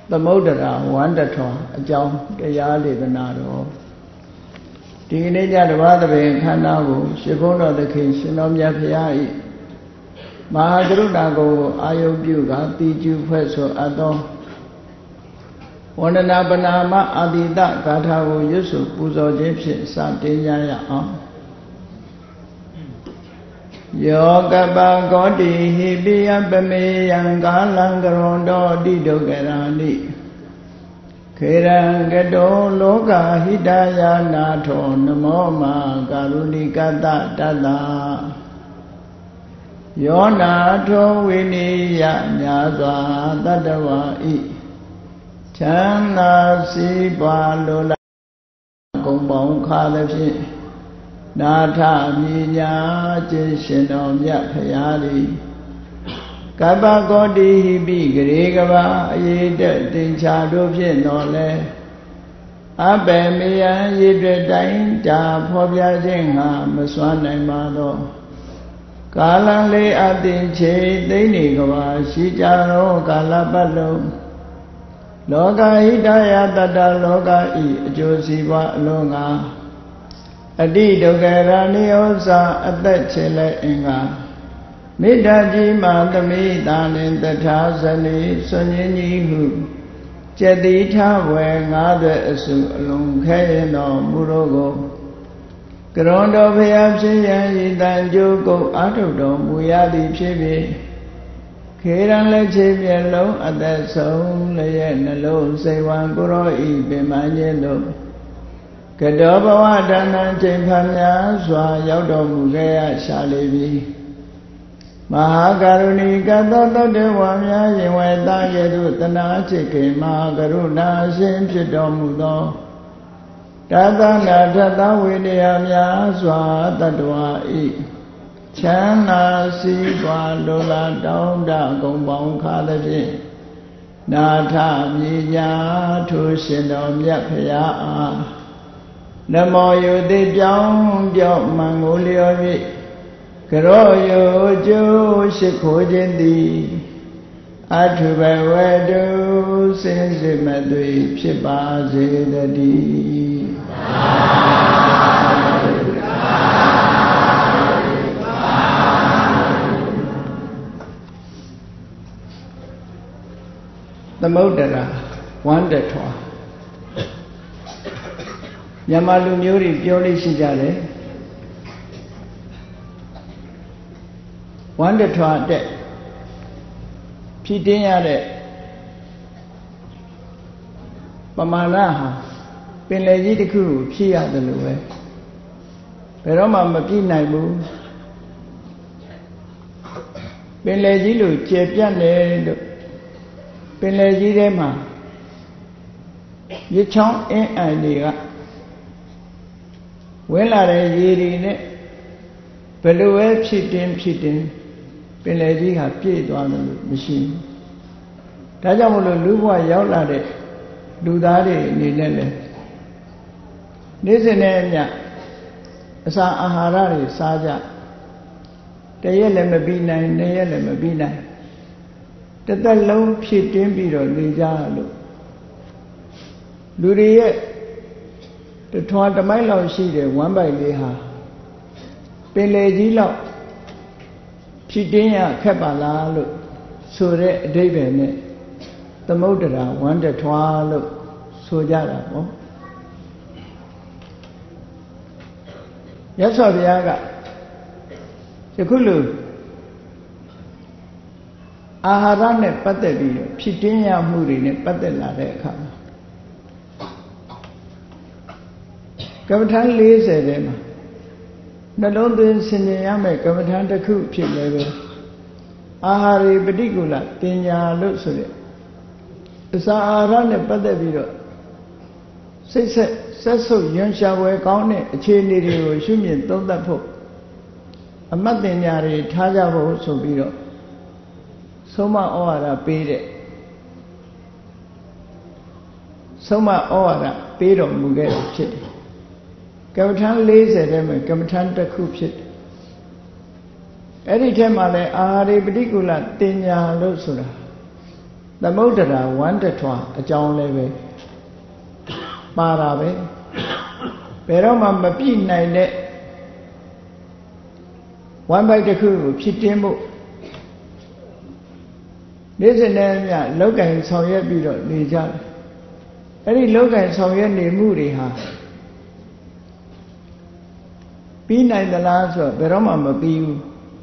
Thamodara Wandatwa Ajam Tayar Venado Teenager Vadabe Kanavu Shibono the King Shinom Yapiai Mahagrunago Ayo Buga Tiju Peso Adon Wananabanama Adida Gatavu Yusuf Puzo Gypsy Satiya Yoga Bagodi Hibia Bame Yangalangarondo Dido Gerani Kerangado Loga Hidaya Nato Namoma Garunikata Dada Yonato Winiya Nyaza Dadawa I Chana Siba Lola Gombong Kalafi Nata Minya Jishinom Yapayari Kaba Godi Hibi Gregava Yed Tinchado Nole Abe Mia Yed Dain Ta Pobia Jinga Maswana Mado Kalanle Adinche Denigava Shijaro Kalabalo Loga Hidaya Dada Loga I Josiva Longa Adi Dogarani Osa Atachele Inga Midaji Madami Danin the Tazani Sunyini Hu Jedita Wengada Asu Lunkayano Murogo Grondo Vyapsi Dan Joko Atodo Muyadi Chibi Kiran Lechibi Lo at that song Layan Lo Sewan Guro I Bimanyendo Kadoba Dana Jimpanya Swa Yodo Mugaya Shalibi Mahagaruni Gadodo de Wamya Yeweta Yedu Tana Chiki Mahagaruna Shimchidomudo Tadana Tata Widiamya Swa Tadwa I Chana Siwa Lola Donda Gombong Kalaji Nata Miya Tushindom Yapaya Namo Yudi Pyong Pyong Mangolio Karoyo Jo Shikojindi Atuba Wedo Sinsi Madui Shiba Zedadi Thamodara Wandatwa Yamalu Muri Pioli Shijale Wandatwa de Pidinya de Pamanaha Pinleji de Kuru Pia de Lue Peroma Mapi Naibu Pinleji Lu Chepiane Pinleji de Ma Yichong in idea When are ye in it? Below cheating, Pelagi have paid on the machine. Tajamolo Luwa Yaulade, Dudade, Nilele. Nizenania Sa Aharari, Saja. Tayele Mabina, Nayele Mabina. The low cheating biro, Nijalo. Lurie. The Twanta Milo she one by Leha Peleji Lo Chidinya Kabala look Sure David the Modera Wanda Twa look Sojara Yasoviaga Yakulu Aharane Patevi Chidinya Muri Patela Reka Kavatan lays at them. Not only in Sinyame, Kavatan the coop chip level. Ahari particular, Tinya looks at it. The Saharan and Padaviro. Says so, Yunshawe County, a chain lady or Shumian, don't that hope. A Matinyari, Tajavo, so biro. Soma ora paid it. Soma ora paid on Mugel chit. Kavatan lays at them, Kavatan the coop shit. Any time I have a particular Tinya Losura. သမုဒ္ဒရာဝန္တထွာအကြောင်းလည်းပဲပါတာပဲဘယ်တော့မှမပြည့်နိုင်တဲ့ဝမ်းပိုက်တစ်ခုကိုဖြစ်တင်းဖို့နေ့စဉ်နဲ့အမျှလောက်ကင်ဆောင်ရွက်ပြီးတော့နေကြတယ်အဲ့ဒီလောက်ကင်ဆောင်ရွက်နေမှုတွေဟာပြီးနိုင်သလားဆိုတော့ဘယ်တော့မှမပြီးဘူး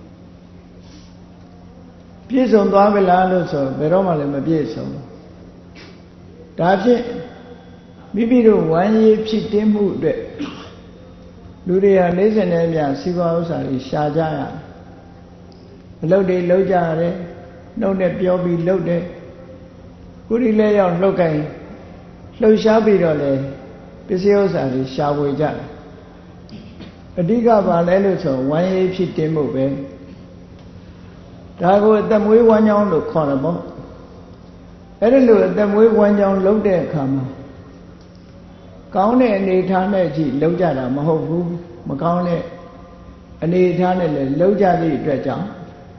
ပြည့်စုံသွားပြီလားလို့ဆိုဘယ်တော့မှလည်းမပြည့်စုံဘူးဒါဖြင့်မိမိတို့ဝမ်းရည်ဖြစ်တင်းမှုအတွက်လူတွေဟာနေ့စဉ်နဲ့အမျှစီးပွားဥစ္စာတွေရှာကြရအလုပ်တွေလုပ်ကြရတယ်နှုတ်နဲ့ပြောပြီးလုပ်တယ်ကုရီလဲရောက်လှုပ်ကိုင်လှုပ်ရှားပြီးတော့လေပစ္စည်းဥစ္စာတွေရှာဝေကြတယ်အဓိကပါလဲလို့ဆိုဝမ်းရည်ဖြစ်တင်းမှုပဲဒါကိုအသက်မွေးဝမ်းကြောင်းလို့ခေါ်တယ်ပေါ့အဲ့ဒီလိုအသက်မွေးဝမ်းကြောင်းလုပ်တဲ့အခါမှာကောင်းတဲ့အနေထားနဲ့ကြည့်လုံးကြတာမဟုတ်ဘူးမကောင်းတဲ့အနေထားနဲ့လည်းလုံးကြသည့်အတွက်ကြောင့်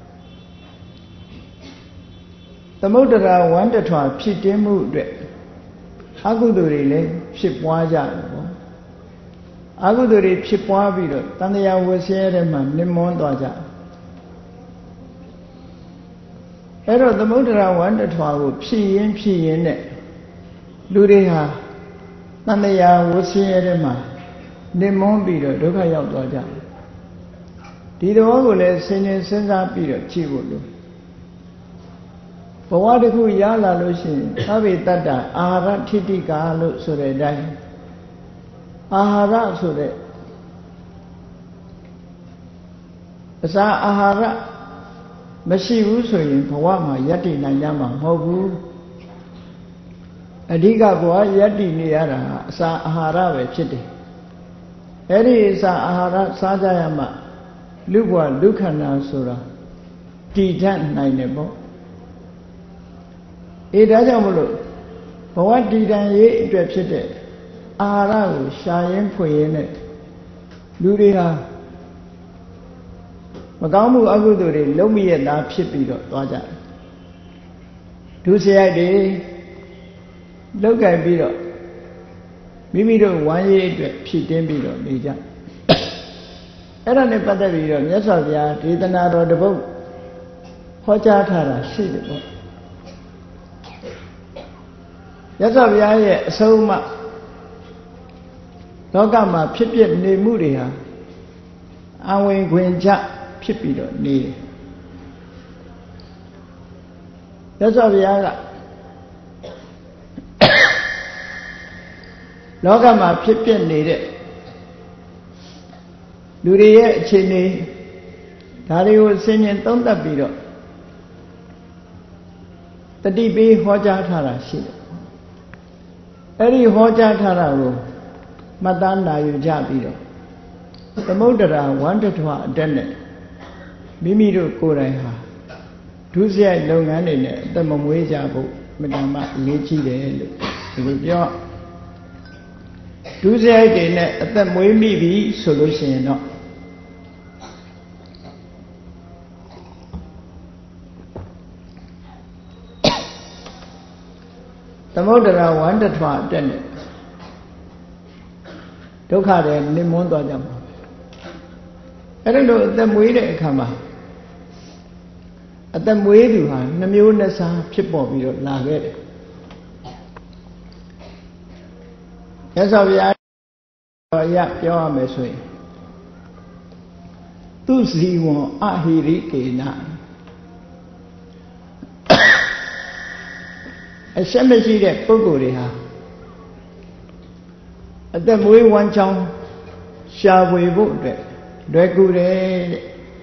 သမုဒ္ဒရာဝန္တထွာဖြစ်တင်းမှုအတွက်အကုသိုလ်တွေလည်းဖြစ်ပွားကြတယ်ပေါ့အကုသိုလ်တွေဖြစ်ပွားပြီးတော့တန်တရားဝဆဲထဲမှာနစ်မွန်းသွားကြအဲ့တော့သမုဒ္ဒရာဝန္တထွာကိုဖြစ်ရင်းနဲ့လူတွေဟာတန်တရားဝဆင်းရဲတဲ့မှာနေမွန်းပြီးတော့ဒုက္ခရောက်သွားကြတယ်ဒီသဘောကိုလည်းစဉ်းစားပြီးတော့ကြည့်ဖို့လိုဘဝတစ်ခုရလာလို့ရှိရင်သဗ္ဗေတ္တအာဟာရထိတိကာလို့ဆိုတဲ့အတိုင်းအာဟာရဆိုတဲ့အစာအာဟာရမရှိဘူးဆိုရင်ဘဝမှာယက်တည်နိုင်ကြမှာမဟုတ်ဘူးအဓိကဘဝယက်တည်နေရတာအစာအာဟာရပဲဖြစ်တယ်အဲ့ဒီအစာအာဟာရစားကြရမှလူဘဝလူခန္ဓာဆိုတာတည်တတ်နိုင်တယ်ပေါ့ဒါကြောင့်မလို့ဘဝတည်တံ့ရေးအတွက်ဖြစ်တဲ့အာဟာရကိုရှာရင်းဖွင့်ရင်းနဲ့လူတွေဟာမကောင်းမှုအကုသိုလ်တွေလုံးမိရတာဖြစ်ပြီးတော့သွားကြတယ်ဒုစရိုက်တွေလောက်ကင်ပြီးတော့မိမိတို့ဝမ်းရည်အတွက်ဖြစ်တင်းပြီးတော့နေကြအဲ့ဒါနဲ့ပတ်သက်ပြီးတော့မြတ်စွာဘုရားဒေသနာတော်တစ်ပုဒ်ဟောကြားထားတာရှိတယ်ပေါ့မြတ်စွာဘုရားရဲ့အဆုံးအမလောကမှာဖြစ်ပြနေမှုတွေဟာအဝင်ခွင်ချဖြစ်ပြီးတော့နေတယ်မြတ်စွာဘုရားကလောကမှာဖြစ်ပြနေတဲ့လူတွေရဲ့အခြေအနေဒါတွေကိုဆင်ញင်သုံးသပ်ပြီးတော့တတိပေးဟောကြားထားတာရှိတယ်အဲ့ဒီဟောကြားထားတာကိုမှတ်သားနာယူကြပြီးတော့သမုဒ္ဒရာဝန္တထွာအတက်နဲ့မိမိတို့ကိုယ်တိုင်ဟာဒုစရိုက်လုပ်ငန်းတွေနဲ့အသက်မမွေးကြဖို့မတန်မှအရေးကြီးတယ်လို့ဒီလိုပြောဒုစရိုက်တွေနဲ့အသက်မွေးမိပြီဆိုလို့ရှိရင်တော့သမုဒ္ဒရာဝန္တထွာအတက်နဲ့ဒုက္ခတွေနစ်မွန်းသွားကြမှာအဲ့ဒါလို့အသက်မွေးတဲ့အခါမှာအသက်မွေးသူဟာနှမျိုးနှစ်စားဖြစ်ပေါ်ပြီးတော့လာခဲ့တယ်မြတ်စွာဘုရားရပြောရမယ်ဆိုရင်သူဇီဝံအဟိရိကေနအရှက်မရှိတဲ့ပုဂ္ဂိုလ်တွေဟာအသက်မွေးဝမ်းချောင်းရှာဖွေဖို့အတွက်လွယ်ကူတယ်တဲ့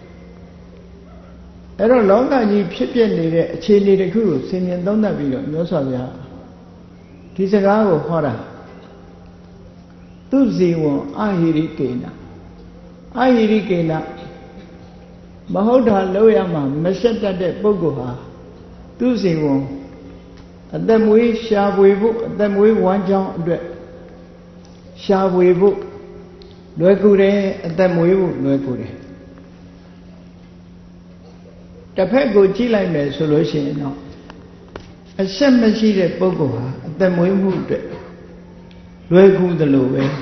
အဲ့တော့လောကကြီးဖြစ်ပြနေတဲ့အခြေအနေတစ်ခုကိုဆင်ញင်သုံးသပ်ပြီးတော့မြတ်စွာဘုရားဒီစကားကိုဟောတာသူဇီဝံအဟိရိကေနအဟိရိကေနမဟုတ်တာလို့ရမှာမရှက်တတ်တဲ့ပုဂ္ဂိုလ်ဟာသူဇီဝံအသက်မွေးရှာဖွေဖို့အသက်မွေးဝမ်းချောင်းအတွက်ရှာဖွေဖို့လွယ်ကူတယ်အသက်မွေးဖို့လွယ်ကူတယ်တစ်ဖက်ကိုကြည့်လိုက်မယ်ဆိုလို့ရှိရင်တော့အအဆက်မရှိတဲ့ပုဂ္ဂိုလ်ဟာအသက်မွေးမှုအတွက်လွယ်ကူသလိုပဲ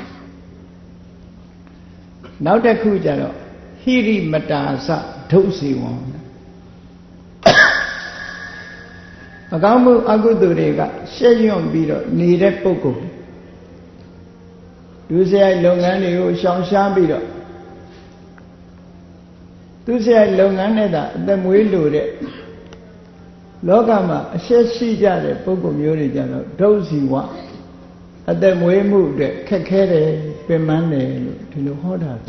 နောက်တစ်ခုကျတော့ဟိရိမတာစဒုစီဝံအကောင်းမှုအကုသိုလ်တွေကရှက်ရွံ့ပြီးတော့နေတဲ့ပုဂ္ဂိုလ်ဒုစရိုက်လုပ်ငန်းတွေကိုရှောင်ရှားပြီးတော့သူစရိုက်လုပ်ငန်းနဲ့သာအသက်မွေးလို့တဲ့လောကမှာအရှက်ရှိကြတဲ့ပုဂ္ဂိုလ်မျိုးတွေကြတော့ဒုစီဝအသက်မွေးမှုအတွက်ခက်ခဲတယ်ပင်ပန်းတယ်လို့ဒီလိုဟောတာ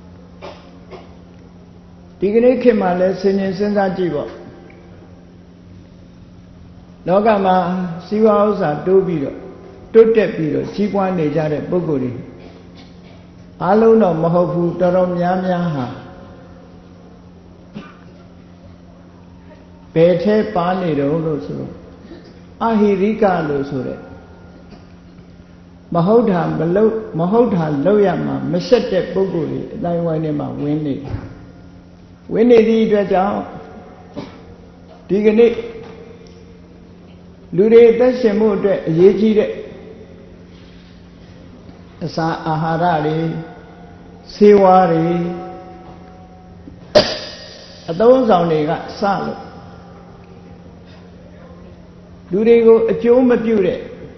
ဒီကနေ့ခေတ်မှာလည်းစဉ်းစားကြည့်ပေါ့လောကမှာစီးပွားဥစ္စာတိုးပြီးတော့တိုးတက်ပြီးတော့ကြီးပွားနေကြတဲ့ပုဂ္ဂိုလ်တွေအားလုံးတော့မဟုတ်ဘူးတော်တော်များများဟာဘယ်ထဲပါနေတော့လို့ဆိုတော့အဟိရိကလို့ဆိုတဲ့မဟုတ်တာလုပ်ရမှာမရှက်တဲ့ပုဂ္ဂိုလ်တွေအတိုင်းဝိုင်းထဲမှာဝင်နေသည့်အတွက်ကြောင့်ဒီကနေ့လူတွေသက်ရှင်မှုအတွက်အရေးကြီးတဲ့အစာအာဟာရတွေဆေးဝါးတွေအသုံးဆောင်တွေကစလို့လူတွေကိုအကျိုးမပြုတဲ့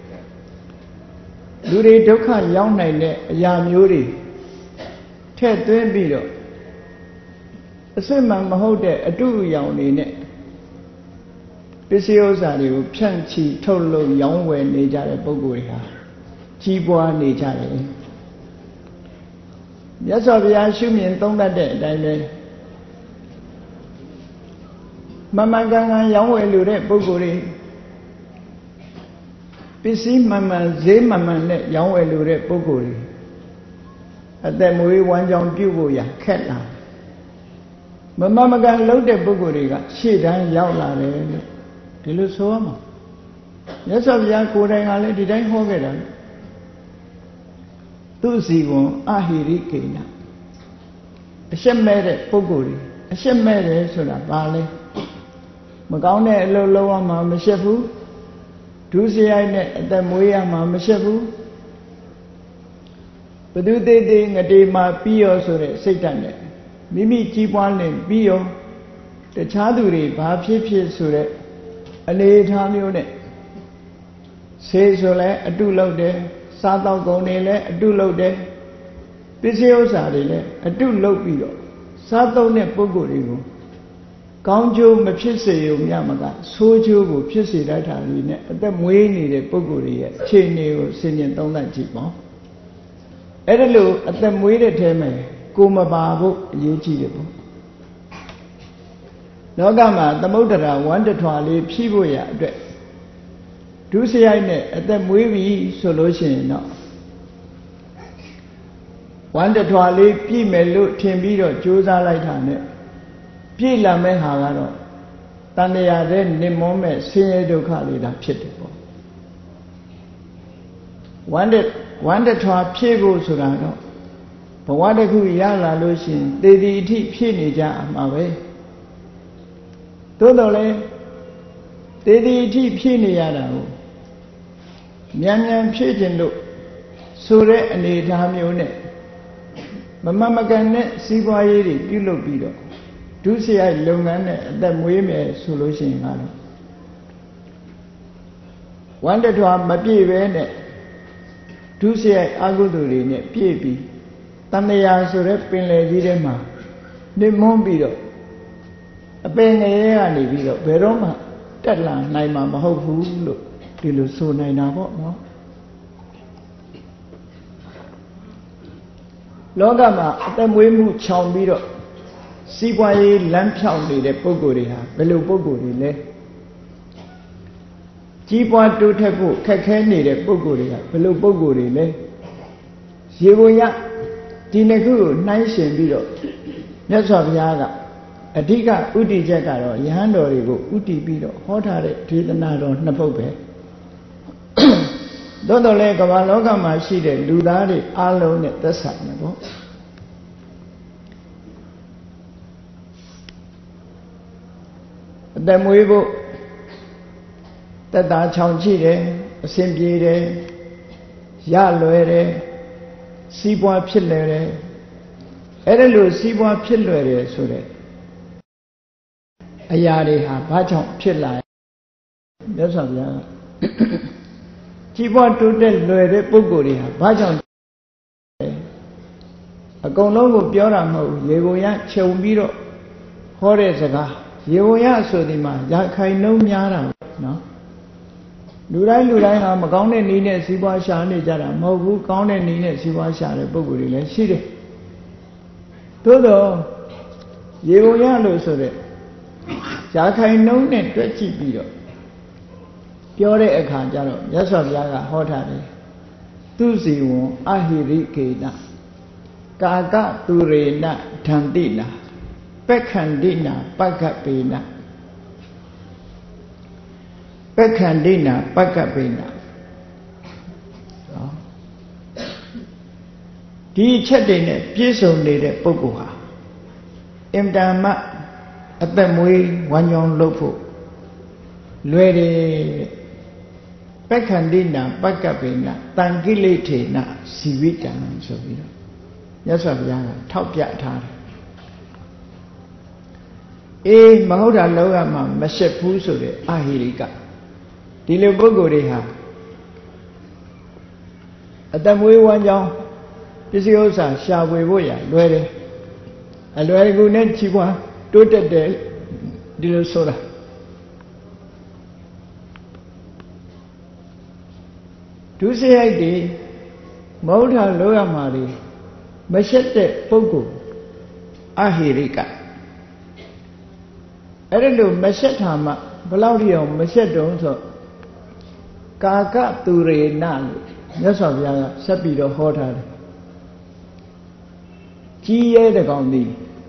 လူတွေဒုက္ခရောက်နိုင်တဲ့အရာမျိုးတွေထည့်သွင်းပြီးတော့အစစ်မှန်မဟုတ်တဲ့အတုအယောင်တွေနဲ့ပစ္စည်းဥစ္စာတွေကိုဖြန့်ချီထုတ်လုပ်ရောင်းဝယ်နေကြတဲ့ပုဂ္ဂိုလ်တွေဟာကြီးပွားနေကြတယ်မြတ်စွာဘုရားရှုမြင်သုံးတတ်တဲ့အတိုင်းပဲမမှန်ကန်ကန်ရောင်းဝယ်လို့တဲ့ပုဂ္ဂိုလ်တွေပစ္စည်းမှန်မှန်ဈေးမှန်မှန်နဲ့ရောင်းဝယ်လို့တဲ့ပုဂ္ဂိုလ်တွေအသက်မွေးဝမ်းကြောင်းပြုဖို့ရခက်လာမမှန်မကန်လုပ်တဲ့ပုဂ္ဂိုလ်တွေကရှေ့တန်းရောက်လာတယ်လို့ဒီလိုဆိုရမှာမြတ်စွာဘုရားကိုယ်တိုင်ကလည်းဒီတိုင်းဟောခဲ့တာသူစီဝံအဟိရိကေနအရှက်မဲ့တဲ့ပုဂ္ဂိုလ်တွေအရှက်မဲ့တယ်ဆိုတာဘာလဲမကောင်းတဲ့အလုပ်လုပ်ရမှာမရှက်ဘူးဒုစရိုက်နဲ့အသက်မွေးရမှာမရှက်ဘူးဘသူသေးသေးငတေမှာပြီးရောဆိုတဲ့စိတ်ဓာတ်နဲ့မိမိကြီးပွားနေပြီးရောတခြားသူတွေဘာဖြစ်ဖြစ်ဆိုတဲ့အနေထားမျိုးနဲ့ဆေးဆိုလဲအတုလုပ်တယ်စားတော့ကုန်တွေလည်းအတုလုပ်တယ်ပစ္စည်းဥစ္စာတွေလည်းအတုလုပ်ပြီးတော့စားတော့တဲ့ပုဂ္ဂိုလ်တွေကိုကောင်းကျိုးမဖြစ်စေုံမျှမကဆိုးကျိုးကိုဖြစ်စေတတ်တာလေးနဲ့အသက်မွေးနေတဲ့ပုဂ္ဂိုလ်တွေရဲ့အခြေအနေကိုစဉ်းကျင်သုံးသပ်ကြည့်ပေါ့အဲ့ဒါလို့အသက်မွေးတဲ့ထဲမှာကိုမပါဖို့အရေးကြီးတယ်ပေါ့လောကမှာသမုဒ္ဒရာဝမ်းတထွာလေးဖြည့်ဖို့ရအတွက်ဒုစရိုက်နဲ့အသက်မွေးပြီဆိုလို့ရှိရင်တော့ဝမ်းတထွာလေးပြည့်မယ်လို့ထင်ပြီးတော့ကြိုးစားလိုက်တာနဲ့ပြည့်လာမဲ့ဟာကတော့တဏှာတဲ့နစ်မောမဲ့ဆင်းရဲဒုက္ခလေးတာဖြစ်တယ်ပေါ့ဝမ်းတထွာဖြည့်ဖို့ဆိုတာတော့ဘဝတစ်ခုရလာလို့ရှိရင်သေဒီအထိဖြည့်နေကြမှာပဲသို့တော်လည်းသေဒီအထိဖြည့်နေရတာကိုမြန်ဖြည့်ခြင်းလို့ဆိုတဲ့အနေအထားမျိုးနဲ့မမှန်မကန်တဲ့စီးပွားရေးတွေပြုလုပ်ပြီးတော့ဒုစရိုက်လုပ်ငန်းနဲ့အသက်မွေးမယ်ဆိုလို့ရှိရင်ကတော့ဝမ်းတထွာမပြည့်ပဲနဲ့ဒုစရိုက်အကုသိုလ်တွေနဲ့ပြည့်ပြီးတဏှာဆိုတဲ့ပင်လယ်ကြီးထဲမှာနှိမ့်မွန်းပြီးတော့အပင်ငရဲကနေပြီးတော့ဘယ်တော့မှတက်လာနိုင်မှာမဟုတ်ဘူးလို့ဒီလိုဆိုနိုင်တာပေါ့နော်လောကမှာအသက်မွေးမှုခြောင်ပြီးတော့စီးပွားရေးလမ်းဖြောင်းနေတဲ့ပုဂ္ဂိုလ်တွေဟာဘယ်လိုပုဂ္ဂိုလ်တွေလဲကြီးပွားတိုးတက်ဖို့ခက်ခဲနေတဲ့ပုဂ္ဂိုလ်တွေကဘယ်လိုပုဂ္ဂိုလ်တွေလဲရေပေါ်ရဒီနှစ်ခုကိုနှိုင်းယှဉ်ပြီးတော့မြတ်စွာဘုရားကအဓိကဥတည်ချက်ကတော့ယဟန်တော်တွေကိုဥတည်ပြီးတော့ဟောထားတဲ့ဒေသနာတော်နှစ်ပုဒ်ပဲသို့တော်လည်းကမ္ဘာလောကမှာရှိတဲ့လူသားတွေအားလုံးနဲ့သက်ဆိုင်တယ်ပေါ့အသက်မွေးဖို့သက်သာချောင်ချိတယ်အစဉ်ပြေတယ်ရလွယ်တယ်စီးပွားဖြစ်လွယ်တယ်အဲ့ဒါလို့စီးပွားဖြစ်လွယ်တယ်ဆိုတဲ့အရာတွေဟာဘာကြောင့်ဖြစ်လာမြတ်စွာဘုရားကြီးပွားတိုးတက်လွယ်တဲ့ပုဂ္ဂိုလ်တွေဟာဘာကြောင့်အကုန်လုံးကိုပြောတာမဟုတ်ဘူးရေကုန်ရခြုံပြီးတော့ဟောတဲ့စကားရေကုန်ရဆိုဒီမှာရခိုင်နှုံးများတာနော်လူတိုင်းဟာမကောင်းတဲ့နည်းနဲ့စီးပွားရှာနေကြတာမဟုတ်ဘူးကောင်းတဲ့နည်းနဲ့စီးပွားရှာတဲ့ပုဂ္ဂိုလ်တွေလည်းရှိတယ်သို့တော့ရေကုန်ရလို့ဆိုတဲ့ရခိုင်နှုံးနဲ့တွက်ကြည့်ပြီးတော့ပြောတဲ့အခါကျတော့မြတ်စွာဘုရားကဟောထားတယ်သူစီဝံအဟိရိကေနကာကသူရေနဓန္တိနာပက္ခန္တိနာပက္ခပေနပက္ခန္တိနာပက္ခပေနဒီချက်တွေနဲ့ပြည့်စုံနေတဲ့ပုဂ္ဂိုလ်ဟာအင်တန်မှအသက်မွေးဝမ်းကြောင်းလုပ်ဖို့လွယ်တယ်ပက္ခန္တိနာပက္ခပေနတံကိလေထေနဇီဝိတံဆိုပြီးတော့မြတ်စွာဘုရားကထောက်ပြထားတယ်အေးမဟုတ်တာလောကမှာမရှက်ဘူးဆိုတဲ့အဟိရိကဒီလိုပုဂ္ဂိုလ်တွေဟာအတမွေးဝမ်းကြောင်းပစ္စည်းဥစ္စာရှာဖွေဖို့ရလွယ်တယ်အလွယ်ကူနဲ့ကြီးပွားတိုးတက်တယ်ဒီလိုဆိုတာဒုစရိုက်တွေမဟုတ်တာလောကမှာတွေမရှက်တဲ့ပုဂ္ဂိုလ်အဟိရိကအဲ့ဒါလို့မရှက်တာမှဘယ်လောက်ထိအောင်မရှက်တုံးဆိုကာကသူရေနလို့မြတ်စွာဘုရားကဆက်ပြီးတော့ဟောထားတယ်ကြီးရဲတဲ့ကောင်သည်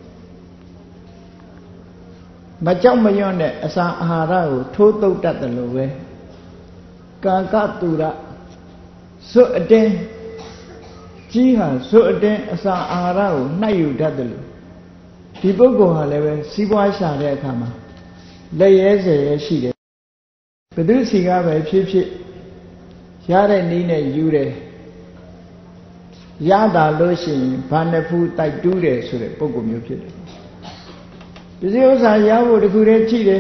မကြောက်မရွံ့တဲ့အစာအာဟာရကိုထိုးသုတ်တတ်တယ်လို့ပဲကာကသူရဇွတ်အတင်းကြီးဟာဇွတ်အတင်းအစာအာဟာရကိုနှိုက်ယူတတ်တယ်လို့ဒီပုဂ္ဂိုလ်ဟာလည်းပဲစီးပွားရှာတဲ့အခါမှာလက်ရဲစရဲရှိတယ်ဘယ်သူစီကပဲဖြစ်ဖြစ်ရတဲ့နည်းနဲ့ယူတယ်ရတာလို့ရှိရင်ဘာနှစ်ဖူးတိုက်တူးတယ်ဆိုတဲ့ပုဂ္ဂိုလ်မျိုးဖြစ်တယ်ဒီဥစ္စာရဖို့တခုတည်းကြည့်တယ်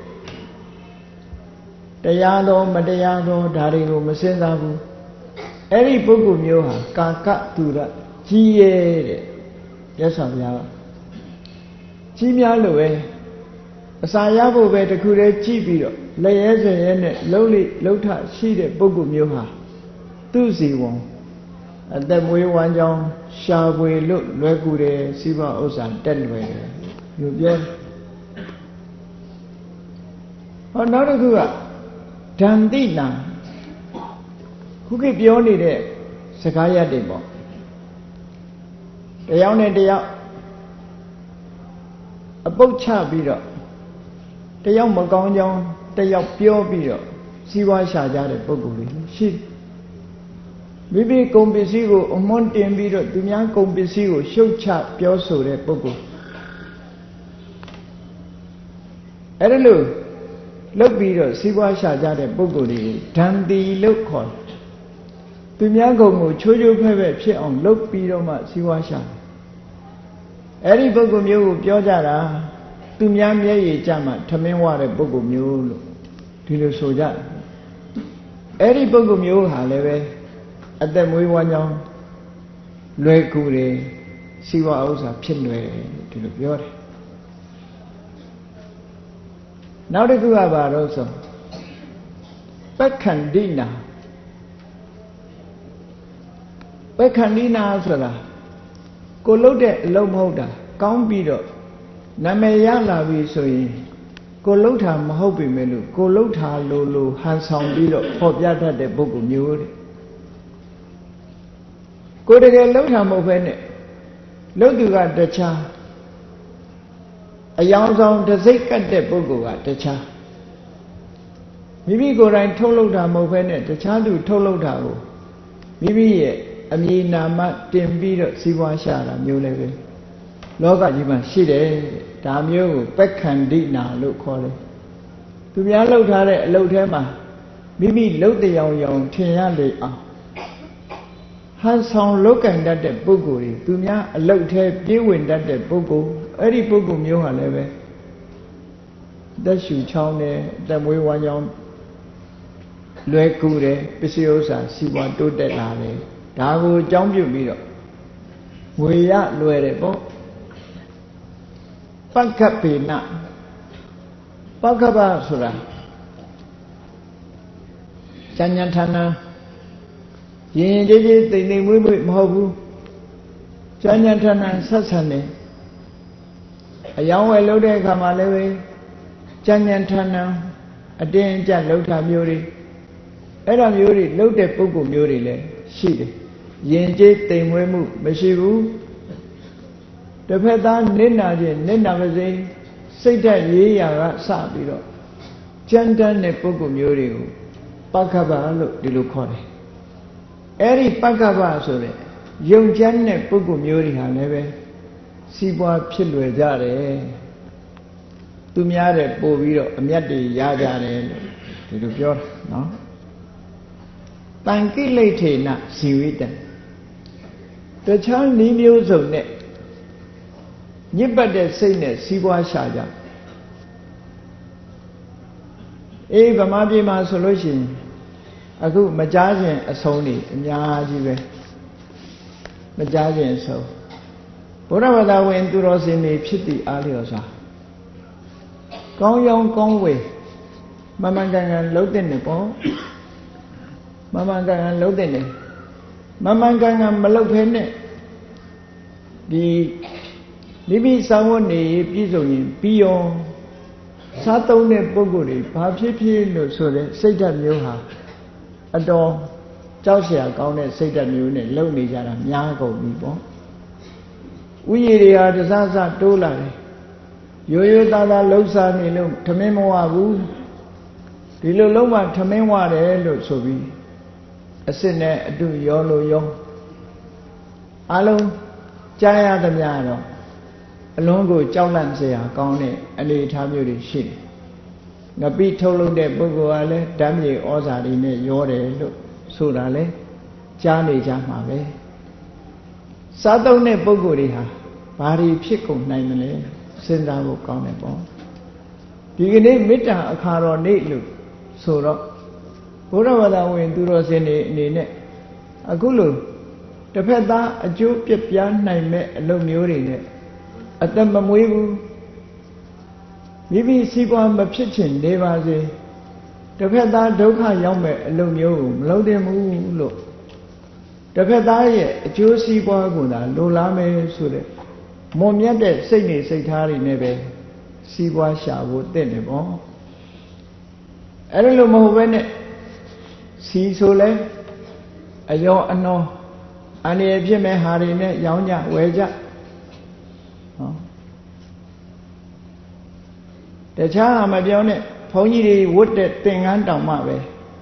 တရားတော်မတရားတော်ဒါတွေကိုမစင်စားဘူးအဲ့ဒီပုဂ္ဂိုလ်မျိုးဟာကာကသူရကြီးရဲတဲ့ရသော်ဗျာကြီးများလို့ပဲအစာရဖို့ပဲတခုတည်းကြည့်ပြီးတော့လက်ရဲစရဲနဲ့လှုပ်ထရှိတဲ့ပုဂ္ဂိုလ်မျိုးဟာသူ့စီဝံအသက်မွေးဝမ်းကြောင်းရှာဖွေလို့လွယ်ကူတယ်စီးပွားဥစ္စာတက်လွယ်တယ်လို့ပြောဟောနောက်တစ်ခုကဓန္တိနာခုခေတ်ပြောနေတဲ့စကားရပ်တွေပေါ့တယောက်နဲ့တယောက်အပုတ်ချပြီးတော့တယောက်မကောင်းကြောင်းတယောက်ပြောပြီးတော့စီးပွားရှာကြတဲ့ပုဂ္ဂိုလ်တွေရှိမိမိကုန်ပစ္စည်းကိုအမွန်းတင်ပြီးတော့သူများကုန်ပစ္စည်းကိုရှုတ်ချပြောဆိုတဲ့ပုဂ္ဂိုလ်အဲ့ဒါလို့လုပ်ပြီးတော့စီးပွားရှာကြတဲ့ပုဂ္ဂိုလ်တွေဓန္တိလို့ခေါ်သူများကုန်ကိုချိုးချိုးဖဲ့ဖဲ့ဖြစ်အောင်လုပ်ပြီးတော့မှစီးပွားရှာအဲ့ဒီပုဂ္ဂိုလ်မျိုးကိုပြောကြတာသူများမျက်ရည်ကျမှထမင်းဝတဲ့ပုဂ္ဂိုလ်မျိုးလို့ဒီလိုဆိုကြတယ်အဲ့ဒီပုဂ္ဂိုလ်မျိုးဟာလည်းပဲအသက်မွေးဝမ်းကြောင်းလွယ်ကူတယ်စီးပွားဥစ္စာဖြစ်လွယ်တယ်ဒီလိုပြောတယ်နောက်တစ်ခုကဘာလို့ဆိုပက္ခန္တိနာပက္ခန္တိနာဆိုတာကိုလှုပ်တဲ့အလုပ်မဟုတ်တာကောင်းပြီးတော့နာမည်ရလာပြီဆိုရင်ကိုလှုပ်တာမဟုတ်ပြီမဲ့လို့ကိုလှုပ်တာလို့ဟန်ဆောင်ပြီးတော့ဖော်ပြတတ်တဲ့ပုဂ္ဂိုလ်မျိုးတဲ့ကိုတကယ်လှုပ်တာမဟုတ်ပဲနဲ့လှုပ်သူကတခြားအယောင်ဆောင်တစ်စိတ်ကတ်တဲ့ပုဂ္ဂိုလ်ကတခြားမိမိကိုယ်တိုင်ထုတ်လုပ်တာမဟုတ်ဘဲနဲ့တခြားသူထုတ်လုပ်တာကိုမိမိရဲ့အမည်နာမတင်ပြီးတော့စီးပွားရှာတာမျိုးလည်းပဲလောကကြီးမှာရှိတယ်ဒါမျိုးကိုပက္ခန္တိနာလို့ခေါ်တယ်သူများလှုပ်ထားတဲ့အလုပ်ထဲမှာမိမိလှုပ်တဲ့ရောင်ထင်ရလေအောင်ဟန်ဆောင်လုတ်ကန်တတ်တဲ့ပုဂ္ဂိုလ်တွေသူများအလုတ်ထဲပြေးဝင်တတ်တဲ့ပုဂ္ဂိုလ်အဲ့ဒီပုဂ္ဂိုလ်မျိုးဟာလည်းပဲသက်ရှူချောင်းတယ်တက်မွေးဝမ်းကြောင်းလွယ်ကူတယ်ပစ္စည်းဥစ္စာစီးပွားတိုးတက်လာတယ်ဒါကိုအကြောင်းပြုပြီးတော့ငွေရလွယ်တယ်ပေါ့ပက္ခပေနပက္ခပဆိုတာဉာဏ်ဉာဏ်ဌာနရင်ကြည်ကြည်တိမ်တိမ်မွေ့မွေ့မဟုတ်ဘူးဉာဏ်ဉာဏ်ဌာနဆက်ဆံတယ်အယောင်းဝယ်လုပ်တဲ့အခါမှာလည်းပဲဉာဏ်ဉာဏ်ဌာနအတင်းအကျပ်လုပ်တာမျိုးတွေအဲ့ဒါမျိုးတွေလုပ်တဲ့ပုဂ္ဂိုလ်မျိုးတွေလည်းရှိတယ်ရင်ကြည်တိမ်မွေ့မှုမရှိဘူးတစ်ဖက်သားနစ်နာခြင်းနစ်နာပါစေစိတ်ဓာတ်ရေးရာကစပြီးတော့ကြမ်းတမ်းတဲ့ပုဂ္ဂိုလ်မျိုးတွေကိုပက္ခပလို့ဒီလိုခေါ်တယ်အဲ့ဒီပက္ခပဆိုတဲ့ယုံကြမ်းတဲ့ပုဂ္ဂိုလ်မျိုးတွေဟာလည်းပဲစီးပွားဖြစ်လွယ်ကြတယ်သူများတဲ့ပို့ပြီးတော့အမြတ်တွေရကြတယ်လို့ဒီလိုပြောတာနော်တန်ကိလေထေနဇီဝိတံတခြားနည်းမျိုးစုံနဲ့ညစ်ပတ်တဲ့စိတ်နဲ့စီးပွားရှာကြအေးဗမာပြည်မှာဆိုလို့ရှိရင်အခုမကြားခြင်းအဆုံးနေအများကြီးပဲမကြားခြင်းအဆုံးဘုရားဘာသာဝင်သူတော်စင်တွေဖြစ်တည်အားလျော်စွာကောင်းရောင်းကောင်းဝယ်မမှန်ကန်ကန်လှုပ်တဲ့နေပေါ့မမှန်ကန်ကန်လှုပ်တဲ့နေမမှန်ကန်ကန်မလှုပ်ဖဲနဲ့ဒီမိမိစာဝတ်နေပြည့်စုံရင်ပြီးရောစားသုံးတဲ့ပုဂ္ဂိုလ်တွေဘာဖြစ်ဖြစ်လို့ဆိုတဲ့စိတ်ဓာတ်မျိုးဟာအတော်ကြောက်เสียကောင်းတဲ့စိတ်ဓာတ်မျိုးနဲ့လုံနေကြတာများကုန်ပြီပေါ့ဥယျာဉ်တွေဟာတစားစားတိုးလာတယ်ရိုးရိုးသားသားလှုပ်ရှားနေလို့ထမင်းမဝဘူးဒီလိုလုံးဝထမင်းဝတယ်လို့ဆိုပြီးအစစ်နဲ့အတူရောလို့ရောအလုံးကြားရသမျှတော့အလုံးကိုကြောက်လန့်เสียကောင်းတဲ့အနေအထားမျိုးတွေရှိတယ်ငပိထုတ်လုပ်တဲ့ပုဂ္ဂိုလ်ကလည်းဓာတ်မြေဩဇာတွေနဲ့ရောတယ်လို့ဆိုတာလဲကြားနေကြမှာပဲစားသုံးတဲ့ပုဂ္ဂိုလ်တွေဟာဘာတွေဖြစ်ကုန်နိုင်မလဲစဉ်းစားဖို့ကောင်းတယ်ပေါ့ဒီကနေ့မေတ္တာအခါတော်နေ့လို့ဆိုတော့ဘုရားဘာသာဝင်သူတော်စင်တွေအနေနဲ့အခုလိုတစ်ဖက်သားအကျိုးပြပြနိုင်မဲ့အလုပ်မျိုးတွေနဲ့အသက်မမွေးဘူးမိမိစီးပွားမဖြစ်ချင်နေပါစေတစ်ဖက်သားဒုက္ခရောက်မဲ့အလုပ်မျိုးကိုမလုပ်သင့်ဘူးလို့တစ်ဖက်သားရဲ့အကျိုးစီးပွားကိုသာလိုလားမယ်ဆိုတဲ့မွန်မြတ်တဲ့စိတ်နေစိတ်ထားတွေနဲ့ပဲစီးပွားရှာဖို့တင့်တယ်ပေါ့အဲ့လိုမဟုတ်ဘဲနဲ့စီဆိုလဲအယောအနောအန္တရာယ်ဖြစ်မဲ့ဟာတွေနဲ့ရောင်းကြဝယ်ကြဟောတခြားဟာမပြောနဲ့ဘုန်းကြီးတွေဝတ်တဲ့သင်္ကန်းတောင်မှပဲ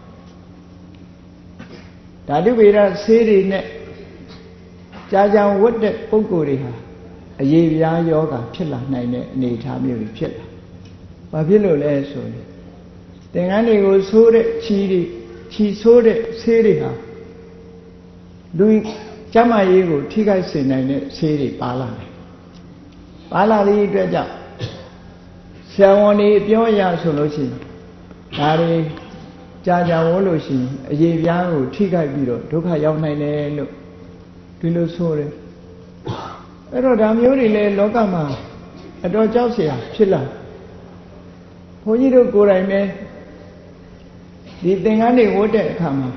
ဓာတုဗေဒဆေးတွေနဲ့ကြာကြာဝတ်တဲ့ပုဂ္ဂိုလ်တွေဟာအရေးပြားယောဂဖြစ်လာနိုင်တဲ့အနေအထားမျိုးတွေဖြစ်လာ။ဘာဖြစ်လို့လဲဆိုရင်သင်္ကန်းတွေကိုဆိုးတဲ့ခြီဆိုးတဲ့ဆေးတွေဟာလူကျန်းမာရေးကိုထိခိုက်စေနိုင်တဲ့ဆေးတွေပါလာတယ်။ပါလာတဲ့အတွက်ကြောင့်ဆရာဝန်တွေပြောရဆိုလို့ရှိရင်ဒါတွေကြာကြာဝတ်လို့ရှိရင်အရေးပြားကိုထိခိုက်ပြီးတော့ဒုက္ခရောက်နိုင်တယ်လို့ဒီလိုဆိုတယ်အဲ့တော့ဒါမျိုးတွေလည်းလောကမှာအတော်ကြောက်เสียဖြစ်လာဘုန်းကြီးတို့ကိုယ်တိုင်ပဲဒီသင်္ကန်းတွေဝတ်တဲ့အခါမှာ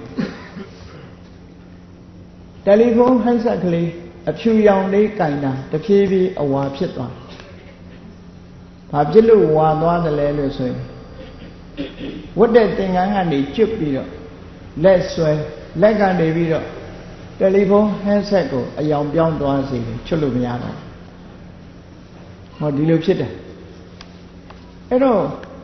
တယ်လီဖုန်းဟန်ဆက်ကလေးအဖြူရောင်လေးကင်တာတဖြည်းဖြည်းအဝါဖြစ်သွားဘာဖြစ်လို့ဝါသွားတယ်လဲလို့ဆိုရင်ဝတ်တဲ့သင်္ကန်းကနေကျွတ်ပြီးတော့လက်ဆွဲလက်ကနေပြီးတော့တယ်လီဖုန်းဟန်ဆက်ကိုအယောင်ပြောင်းသွားစေတယ်ချွတ်လို့မရတော့ဟောဒီလိုဖြစ်တယ်အဲ့တော့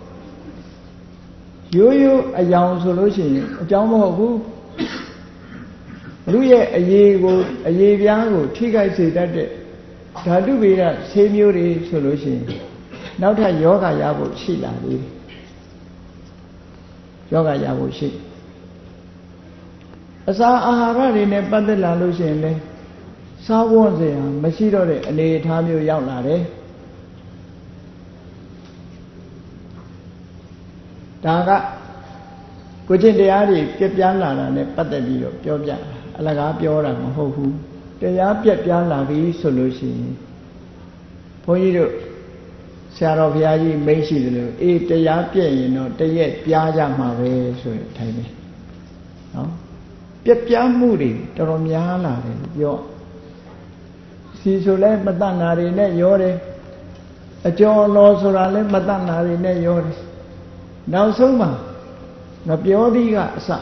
ရိုးရိုးအယောင်ဆိုလို့ရှိရင်အကြောင်းမဟုတ်ဘူးလူရဲ့အရေးပြားကိုထိခိုက်စေတတ်တဲ့ဓာတုဗေဒဆေးမျိုးတွေဆိုလို့ရှိရင်နောက်ထပ်ယောဂရဖို့ရှိလာသေးတယ်ယောဂရဖို့ရှိအစာအာဟာရတွေနဲ့ပတ်သက်လာလို့ရှိရင်လေစားဝတ်စရာမရှိတော့တဲ့အနေအထားမျိုးရောက်လာတယ်ဒါကကိုချင်းတရားတွေပြက်ပြားလာတာနဲ့ပတ်သက်ပြီးတော့ပြောပြအလကားပြောတာမဟုတ်ဘူးတရားပြက်ပြားလာပြီဆိုလို့ရှိရင်ဘုန်းကြီးတို့ဆရာတော်ဘုရားကြီးမိန့်ရှိတယ်လို့အေးတရားပြက်ရင်တော့တရက်ပြားကြမှာပဲဆိုရင်ထိုင်တယ်နော်ပြက်ပြားမှုတွေတော်တော်များလာတယ်ပြောစီဆိုလဲမတတ်နာတွေနဲ့ရောတယ်အကျော်လောဆိုတာလဲမတတ်နာတွေနဲ့ရောတယ်နောက်ဆုံးမှာငပြောသီးကအစ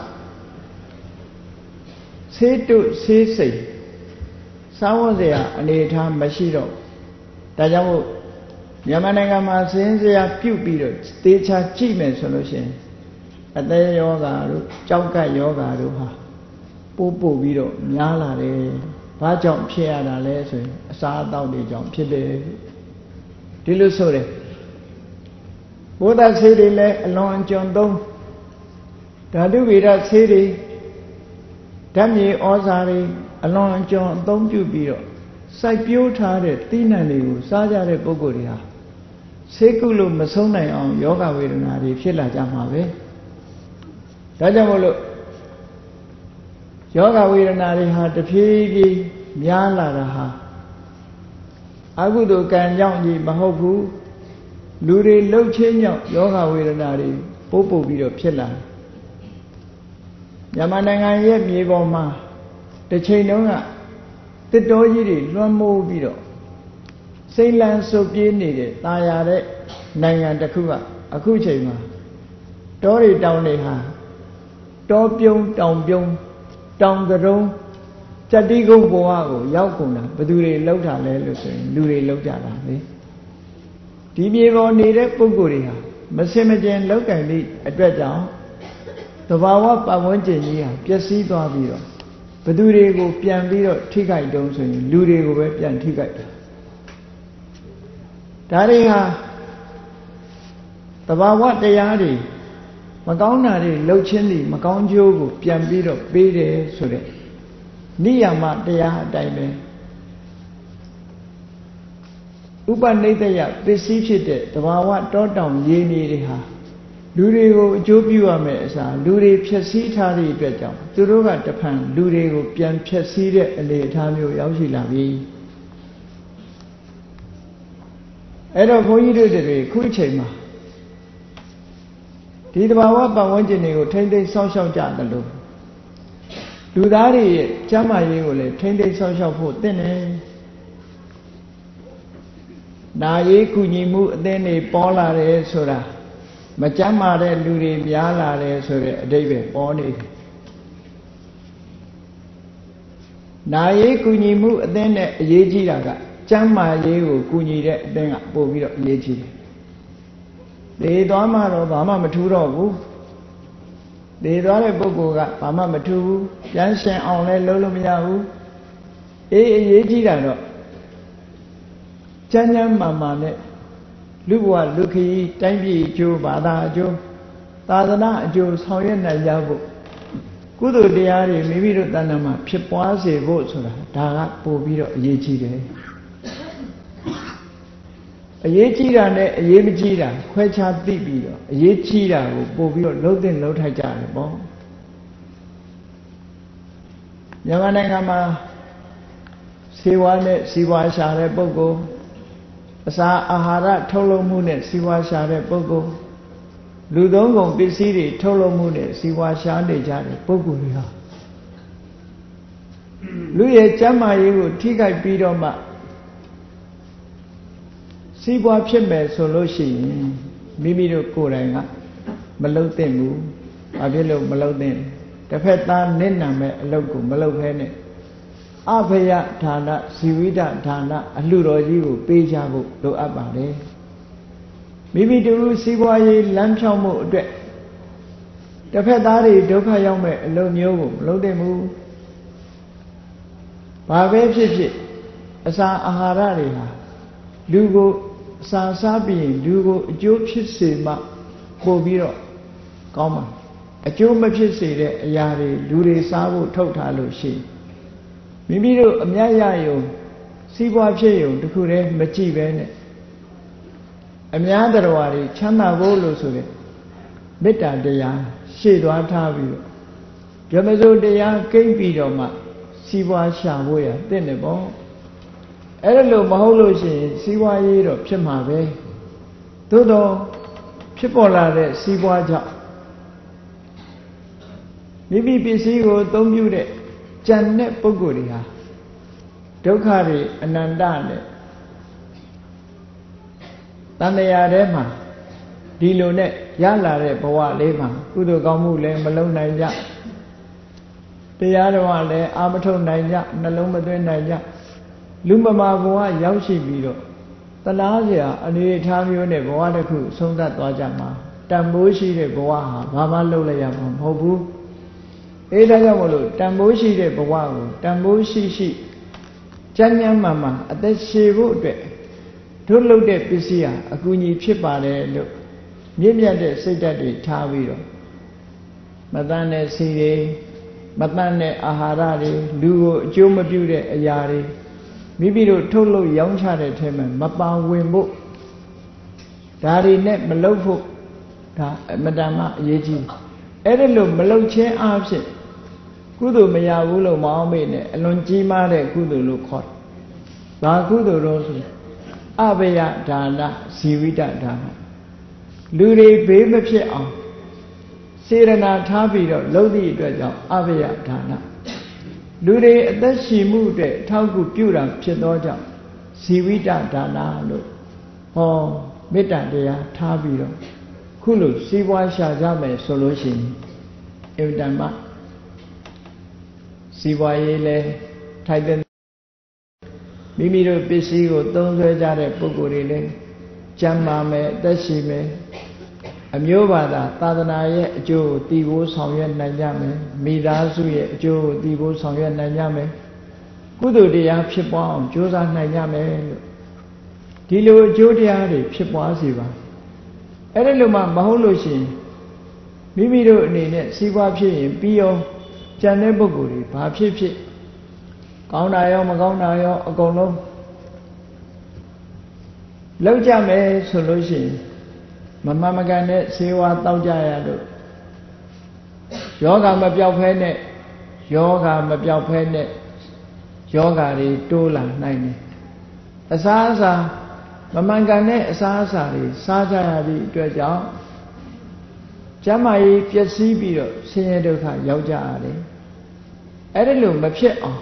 ဆေးတုဆေးစိတ်စားဝတ်စရာအနေထားမရှိတော့ဒါကြောင့်မို့မြန်မာနိုင်ငံမှာစင်းစရာပြုတ်ပြီးတော့သေချာကြည့်မယ်ဆိုလို့ရှိရင်အသေးယောဂါတို့ကြောက်ကပ်ယောဂါတို့ဟာပို့ပြီးတော့များလာတယ်။ဘာကြောင့်ဖြစ်ရတာလဲဆိုရင်အစာအသောက်တွေကြောင့်ဖြစ်တယ်ဒီလိုဆိုတယ်ဘုဒ္ဓဆေးတွေလည်းအလွန်အကျွံသုံးဓာတုဗေဒဆေးတွေဓာတ်မြေဩဇာတွေအလွန်အကျွံအသုံးပြုပြီးတော့စိုက်ပျိုးထားတဲ့သီးနှံတွေကိုစားကြတဲ့ပုဂ္ဂိုလ်တွေဟာဆေးကုလို့မဆုံးနိုင်အောင်ယောဂဝေဒနာတွေဖြစ်လာကြမှာပဲဒါကြောင့်မို့လို့ယောဂဝေဒနာတွေဟာတဖြည်းဖြည်းများလာတာဟာအကုသိုလ်ကံကြောင့်ကြီးမဟုတ်ဘူးလူတွေလှုပ်ချင်းကြောင့်ယောဂဝေဒနာတွေပို့ပြီးတော့ဖြစ်လာမြန်မာနိုင်ငံရဲ့မြေပေါ်မှာတစ်ချိန်တုန်းကတစ်တော်ကြီးတွေလွှမ်းမိုးပြီးတော့စိမ့်လန်းစုပ်ပြေးနေတဲ့ตาရတဲ့နိုင်ငံတစ်ခုကအခုချိန်မှာတောတွေတောင်တွေဟာတောပြုံးတောင်ပြုံးတောင်ကရုံးစတိကုန်းဘဝကိုရောက်ကုန်တာဘယ်သူတွေလောက်တာလဲလို့ဆိုရင်လူတွေလောက်ကြတာလေဒီမြေပေါ်နေတဲ့ပုဂ္ဂိုလ်တွေဟာမစင်မကျင်လောက်ကံသည့်အတွက်ကြောင့်သဘာဝပတ်ဝန်းကျင်ကြီးဟာပျက်စီးသွားပြီးတော့ဘသူတွေကိုပြန်ပြီးတော့ထိခိုက်တုံးဆိုရင်လူတွေကိုပဲပြန်ထိခိုက်တာဒါတွေဟာသဘာဝတရားတွေမကောင်းတာတွေလှုပ်ချင်းတွေမကောင်းကျိုးကိုပြန်ပြီးတော့ပေးတယ်ဆိုတဲ့နိယာမတရားအတိုင်းပဲဥပနိဒယပစ္စည်းဖြစ်တဲ့သဘာဝတောတောင်ရေမြေတွေဟာလူတွေကိုအကျိုးပြုရမယ်အစားလူတွေဖြည့်ဆည်းထားတဲ့အတွက်ကြောင့်သူတို့ကတဖန်လူတွေကိုပြန်ဖြည့်ဆည်းတဲ့အနေအထားမျိုးရောက်ရှိလာပြီအဲ့တော့ဘုန်းကြီးတို့တွေခုချိန်မှာဒီသဘာဝပတ်ဝန်းကျင်တွေကိုထိမ့်သိမ်းစောင့်ရှောက်ကြတယ်လို့လူသားတွေရဲ့ကျန်းမာရေးကိုလည်းထိမ့်သိမ်းစောင့်ရှောက်ဖို့သင့်တယ်နာရေးကုညီမှုအသင်းတွေပေါ်လာတယ်ဆိုတာမကြမ်းမာတဲ့လူတွေများလာတယ်ဆိုတဲ့အဓိပ္ပာယ်ပေါ်နေတယ်နာရေးကုညီမှုအသင်းနဲ့အရေးကြီးတာကကျမ်းမာရေးကိုကုညီတဲ့အသင်းကပို့ပြီးတော့အရေးကြီးတယ်ဒေသွားမှတော့ဘာမှမထူးတော့ဘူးဒေသွားတဲ့ပုဂ္ဂိုလ်ကဘာမှမထူးဘူးပြန်ရှင်အောင်လဲလုပ်လို့မရဘူးအရေးကြီးတာတော့ကျမ်းမာနဲ့လူဘဝလူခီးတိုင်းပြည်အကျိုးဘာသာအကျိုးသာသနာအကျိုးဆောင်ရွက်နိုင်ကြဖို့ကုသိုလ်တရားတွေမိမိတို့တဏ္ဍာမှာဖြစ်ပွားစေဖို့ဆိုတာဒါကပို့ပြီးတော့အရေးကြီးတယ်အရေးကြီးတာနဲ့အရေးမကြီးတာခွဲခြားသိပြီးတော့အရေးကြီးတာကိုပို့ပြီးတော့လှုပ်တင်လှုပ်ထိုက်ကြတယ်ပေါ့မြန်မာနိုင်ငံမှာစေဝါနဲ့စီဝါရှာတဲ့ပုဂ္ဂိုလ်အစာအာဟာရထုတ်လုပ်မှုနဲ့စီဝါရှာတဲ့ပုဂ္ဂိုလ်လူသုံးကုန်ပစ္စည်းတွေထုတ်လုပ်မှုနဲ့စီဝါရှာနေကြတဲ့ပုဂ္ဂိုလ်တွေဟာလူရဲ့ကျန်းမာရေးကိုထိခိုက်ပြီးတော့မှစီးပွားဖြစ်မယ်ဆိုလို့ရှိရင်မိမိတို့ကိုယ်တိုင်ကမလုပ်သင့်ဘူး။ဘာဖြစ်လို့မလုပ်သင့်။တစ်ဖက်သားနစ်နာမဲ့အလုပ်ကိုမလုပ်ဘဲနဲ့အဘယဌာနဇီဝိတဌာနအလှတော်ကြီးကိုပေးကြဖို့လိုအပ်ပါတယ်။မိမိတို့စီးပွားရေးလမ်းဖြောင်းမှုအတွက်တစ်ဖက်သားတွေဒုက္ခရောက်မဲ့အလုပ်မျိုးကိုမလုပ်သင့်ဘူး။ဘာပဲဖြစ်ဖြစ်အစာအာဟာရတွေဟာလူကိုအစာစားပြီးရင်လူကိုအကျိုးဖြစ်စေမှပို့ပြီးတော့ကောင်းမှာအကျိုးမဖြစ်စေတဲ့အရာတွေလူတွေစားဖို့ထုတ်ထားလို့ရှိမိမိတို့အမြတ်ရယုံစီးပွားဖြစ်ယုံတခုတည်းမကြည့်ပဲနဲ့အများတော်တွေချမ်းသာဖို့လို့ဆိုတဲ့မေတ္တာတရားရှေ့သွားထားပြီးတော့ဗြဟ္မစိုးတရားကိမ့်ပြီးတော့မှစီးပွားရှာဖို့ရတဲ့နေပေါ့အဲ့ဒါလို့မဟုတ်လို့ရှိရင်စီးပွားရေးတော့ဖြစ်မှာပဲသို့တော့ဖြစ်ပေါ်လာတဲ့စီးပွားကြောင့်မိမိပစ္စည်းကိုအသုံးပြုတဲ့ကြံတဲ့ပုဂ္ဂိုလ်တွေဟာဒုက္ခတွေအနန္တနဲ့တဏှာထဲမှာဒီလိုနဲ့ရလာတဲ့ဘဝလေးမှာကုသိုလ်ကောင်းမှုလည်းမလုပ်နိုင်ကြတရားတော်လည်းအာမထုတ်နိုင်ကြနှလုံးမသွင်းနိုင်ကြလူမမာဘဝရောက်ရှိပြီးတော့တလားစရာအနေအထားမျိုးနဲ့ဘဝတစ်ခုဆုံးသက်သွားကြမှာတန်ဖိုးရှိတဲ့ဘဝဟာဘာမှလုပ်လိုက်ရမှာမဟုတ်ဘူးအဲဒါကြောင့်မလို့တန်ဖိုးရှိတဲ့ဘဝကိုတန်ဖိုးရှိကျမ်းမှန်မှန်အသက်ရှည်ဖို့အတွက်တို့လုပ်တဲ့ပစ္စည်းဟာအကူအညီဖြစ်ပါတယ်လို့မြင့်မြတ်တဲ့စိတ်ဓာတ်တွေထားပြီးတော့မတန်တဲ့စီတွေမတန်တဲ့အာဟာရတွေလူကိုအကျိုးမပြုတဲ့အရာတွေမိမိတို့ထုတ်လုပ်ရောင်းချတဲ့အထက်မှာမပါဝင်ဖို့ဒါတွေနဲ့မလုပ်ဖို့ဒါအမတန်မှအရေးကြီးအဲ့ဒါလို့မလုပ်ခြင်းအဖြစ်ကုသိုလ်မရဘူးလို့မအောင်မေ့နဲ့အလွန်ကြီးမားတဲ့ကုသိုလ်လို့ခေါ်တယ်။ဘာကုသိုလ်တော့ဆိုအဘယဒါနဇီဝိတဒါနလူတွေဘေးမဖြစ်အောင်စေရနာထားပြီးတော့လုပ်သည့်အတွက်ကြောင့်အဘယဒါနလူတွေအသက်ရှင်မှုအတွက်ထောက်ကူပြုတာဖြစ်သောကြောင့်ဇီဝိတဒါနလို့ဟောမေတ္တာတရားထားပြီးတော့ခုလိုစီးပွားရှာကြမယ်ဆိုလို့ရှိရင်အဝတ္တမစီးပွားရေးလဲထိုက်တဲ့မိမိတို့ပစ္စည်းကိုသုံးစွဲကြတဲ့ပုဂ္ဂိုလ်တွေလည်းကျမ်းမာမယ်အသက်ရှိမယ်အမျိုးဘာသာသာသနာရဲ့အကျိုးကိုတည်ဖို့ဆောင်ရွက်နိုင်ကြမယ်မိသားစုရဲ့အကျိုးကိုတည်ဖို့ဆောင်ရွက်နိုင်ကြမယ်ကုသိုလ်တရားဖြစ်ပွားအောင်ကြိုးစားနိုင်ကြမယ်လို့ဒီလိုအကျိုးတရားတွေဖြစ်ပွားစေပါအဲ့ဒါလိုမှမဟုတ်လို့ရှိရင်မိမိတို့အနေနဲ့စီးပွားဖြစ်ရင်ပြီးရောကြံတဲ့ပုဂ္ဂိုလ်တွေဘာဖြစ်ဖြစ်ကောင်းတာရောမကောင်းတာရောအကုန်လုံးလောက်ကြမယ်ဆိုလို့ရှိရင်မမှန်မကန်တဲ့ဈေးဝါးတောက်ကြရလို့ယောဂမပြောက်ဖဲနဲ့ယောဂမပြောက်ဖဲနဲ့ယောဂတွေတိုးလာနိုင်တယ်အစားအစာမမှန်ကန်တဲ့အစားအစာတွေစားကြရသည့်အတွက်ကြောင့်ကျန်းမာရေးပျက်စီးပြီးတော့ဆင်းရဲဒုက္ခရောက်ကြရတယ်အဲ့ဒါလို့မဖြစ်အောင်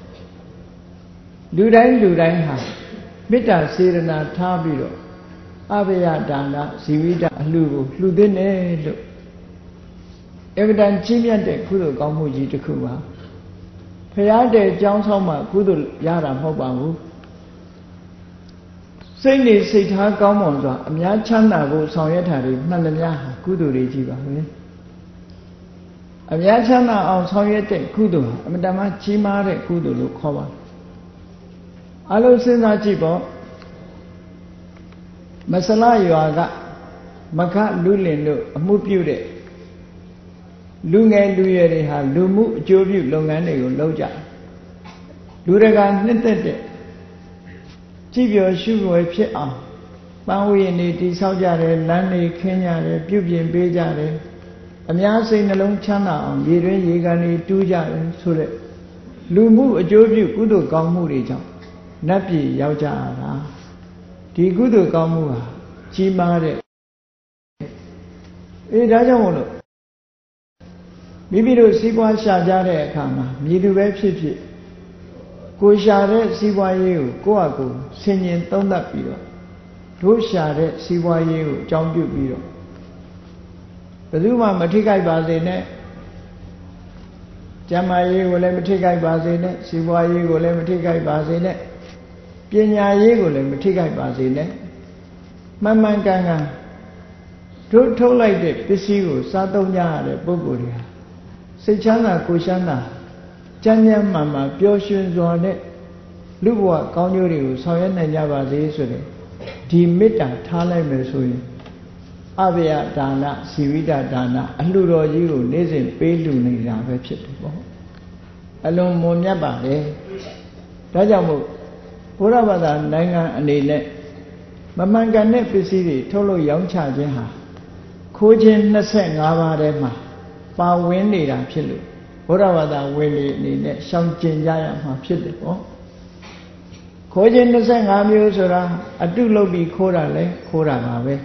လူတိုင်းဟာမေတ္တာစေရနာထားပြီးတော့အဘယဒါနဇီဝိတအလှကိုလှူသင့်တယ်လို့အဗ္ဗဒံကြီးမြတ်တဲ့ကုသိုလ်ကောင်းမှုကြီးတစ်ခုပါဖရာတဲ့ကြောင်းဆောင်မှကုသိုလ်ရတာမဟုတ်ပါဘူးစိတ်နေစိတ်ထားကောင်းမွန်စွာအများချမ်းသာဖို့ဆောင်ရွက်တာတွေမှန်သမျှဟာကုသိုလ်တွေကြီးပါပဲအများချမ်းသာအောင်ဆောင်ရွက်တဲ့ကုသိုလ်ဟာအမတန်မှကြီးမားတဲ့ကုသိုလ်လို့ခေါ်ပါအလုံးစဉ်းစားကြည့်ပေါ့မဆလရွာကမခလူလင်တို့အမှုပြုတဲ့လူငယ်လူရွယ်တွေဟာလူမှုအကျိုးပြုလုပ်ငန်းတွေကိုလုပ်ကြလူတွေကနှစ်သက်တဲ့ကြည်ပြောရှုွယ်ဖြစ်အောင်ပန်းဝေးနေတိဆောက်ကြတယ်လမ်းတွေခင်းကြတယ်ပြုပြင်ပေးကြတယ်အများစိတ်နှလုံးချမ်းသာအောင်ရေတွင်းရေကန်တွေတူးကြတယ်ဆိုတဲ့လူမှုအကျိုးပြုကုသိုလ်ကောင်းမှုတွေကြောင့်နတ်ပြည်ရောက်ကြတာဒီကုသိုလ်ကောင်းမှုဟာကြီးမားတဲ့ဒါကြောင့်မို့လို့မိမိတို့စီးပွားရှာကြတဲ့အခါမှာမြည်သူပဲဖြစ်ဖြစ်ကိုရှာတဲ့စီးပွားရေးကိုယ့်အကူဆင်ញင်သုံးသပ်ပြီးတော့တို့ရှာတဲ့စီးပွားရေးကိုအကြောင်းပြုပြီးတော့ဘယ်သူမှမထိခိုက်ပါစေနဲ့ကျမ်းမာရေးကိုလည်းမထိခိုက်ပါစေနဲ့စီးပွားရေးကိုလည်းမထိခိုက်ပါစေနဲ့ပညာရေးကိုလည်းမထိခိုက်ပါစေနဲ့မှန်မှန်ကန်ကန်တို့ထုတ်လိုက်တဲ့ပစ္စည်းကိုစားသုံးကြရတဲ့ပုဂ္ဂိုလ်တွေဟာစိတ်ချမ်းသာကိုယ်ချမ်းသာကျမ်းမှန်မှန်ပျော်ရွှင်စွာနဲ့လူဘဝကောင်းကျိုးတွေကိုဆောင်ရွက်နိုင်ကြပါစေဆိုတဲ့ဒီမေတ္တာထားလိုက်မယ်ဆိုရင်အဘယဒါနစီဝိဒဒါနအလှတော်ကြီးကိုနေ့စဉ်ပေးလှူနေတာပဲဖြစ်တယ်ပေါ့အလွန်မွန်မြတ်ပါလေဒါကြောင့်မို့ဘုရားဘာသာနိုင်ငံအနေနဲ့မမှန်ကန်တဲ့ပစ္စည်းတွေထုတ်လုပ်ရောင်းချခြင်းဟာခိုးခြင်း25ပါးထဲမှာပါဝင်နေတာဖြစ်လို့ဘုရားဘာသာဝင်တွေအနေနဲ့ရှောင်ကျဉ်ကြရမှာဖြစ်တယ်ပေါ့ခိုးခြင်း25မျိုးဆိုတာအတုလုပ်ပြီးခိုးတာလဲခိုးတာပါပဲ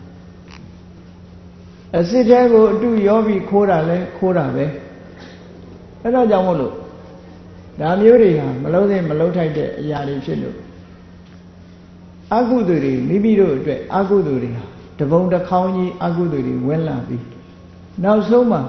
အစစ်တဲကိုအတုရောပြီးခိုးတာလဲခိုးတာပဲအဲ့တော့ကြောင့်မို့လို့ဒါမျိုးတွေဟာမလုံးသင့်မလုံးထိုက်တဲ့အရာတွေဖြစ်လို့အကုသိုလ်တွေမိမိတို့အတွက်အကုသိုလ်တွေဟာတပုံတစ်ခေါင်းကြီးအကုသိုလ်တွေဝင်လာပြီးနောက်ဆုံးမှာ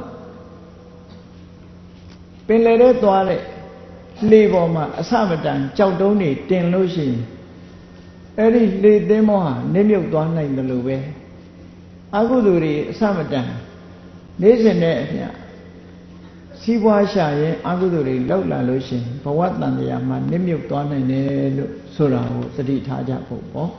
ပင်လယ်ထဲသွားတဲ့လှေပေါ်မှာအဆမတန်ကြောက်တုံးတွေတင်လို့ရှိရင်အဲ့ဒီလှေသင်းမောဟာနစ်မြုပ်သွားနိုင်တယ်လို့ပဲအကုသိုလ်တွေအဆမတန်နေ့စဉ်နဲ့အမျှစီးပွားရှာရင်အကုသိုလ်တွေလောက်လာလို့ရှိရင်ဘဝတန်တရားမှာနစ်မြုပ်သွားနိုင်တယ်လို့ဆိုတာကိုသတိထားကြဖို့ပေါ့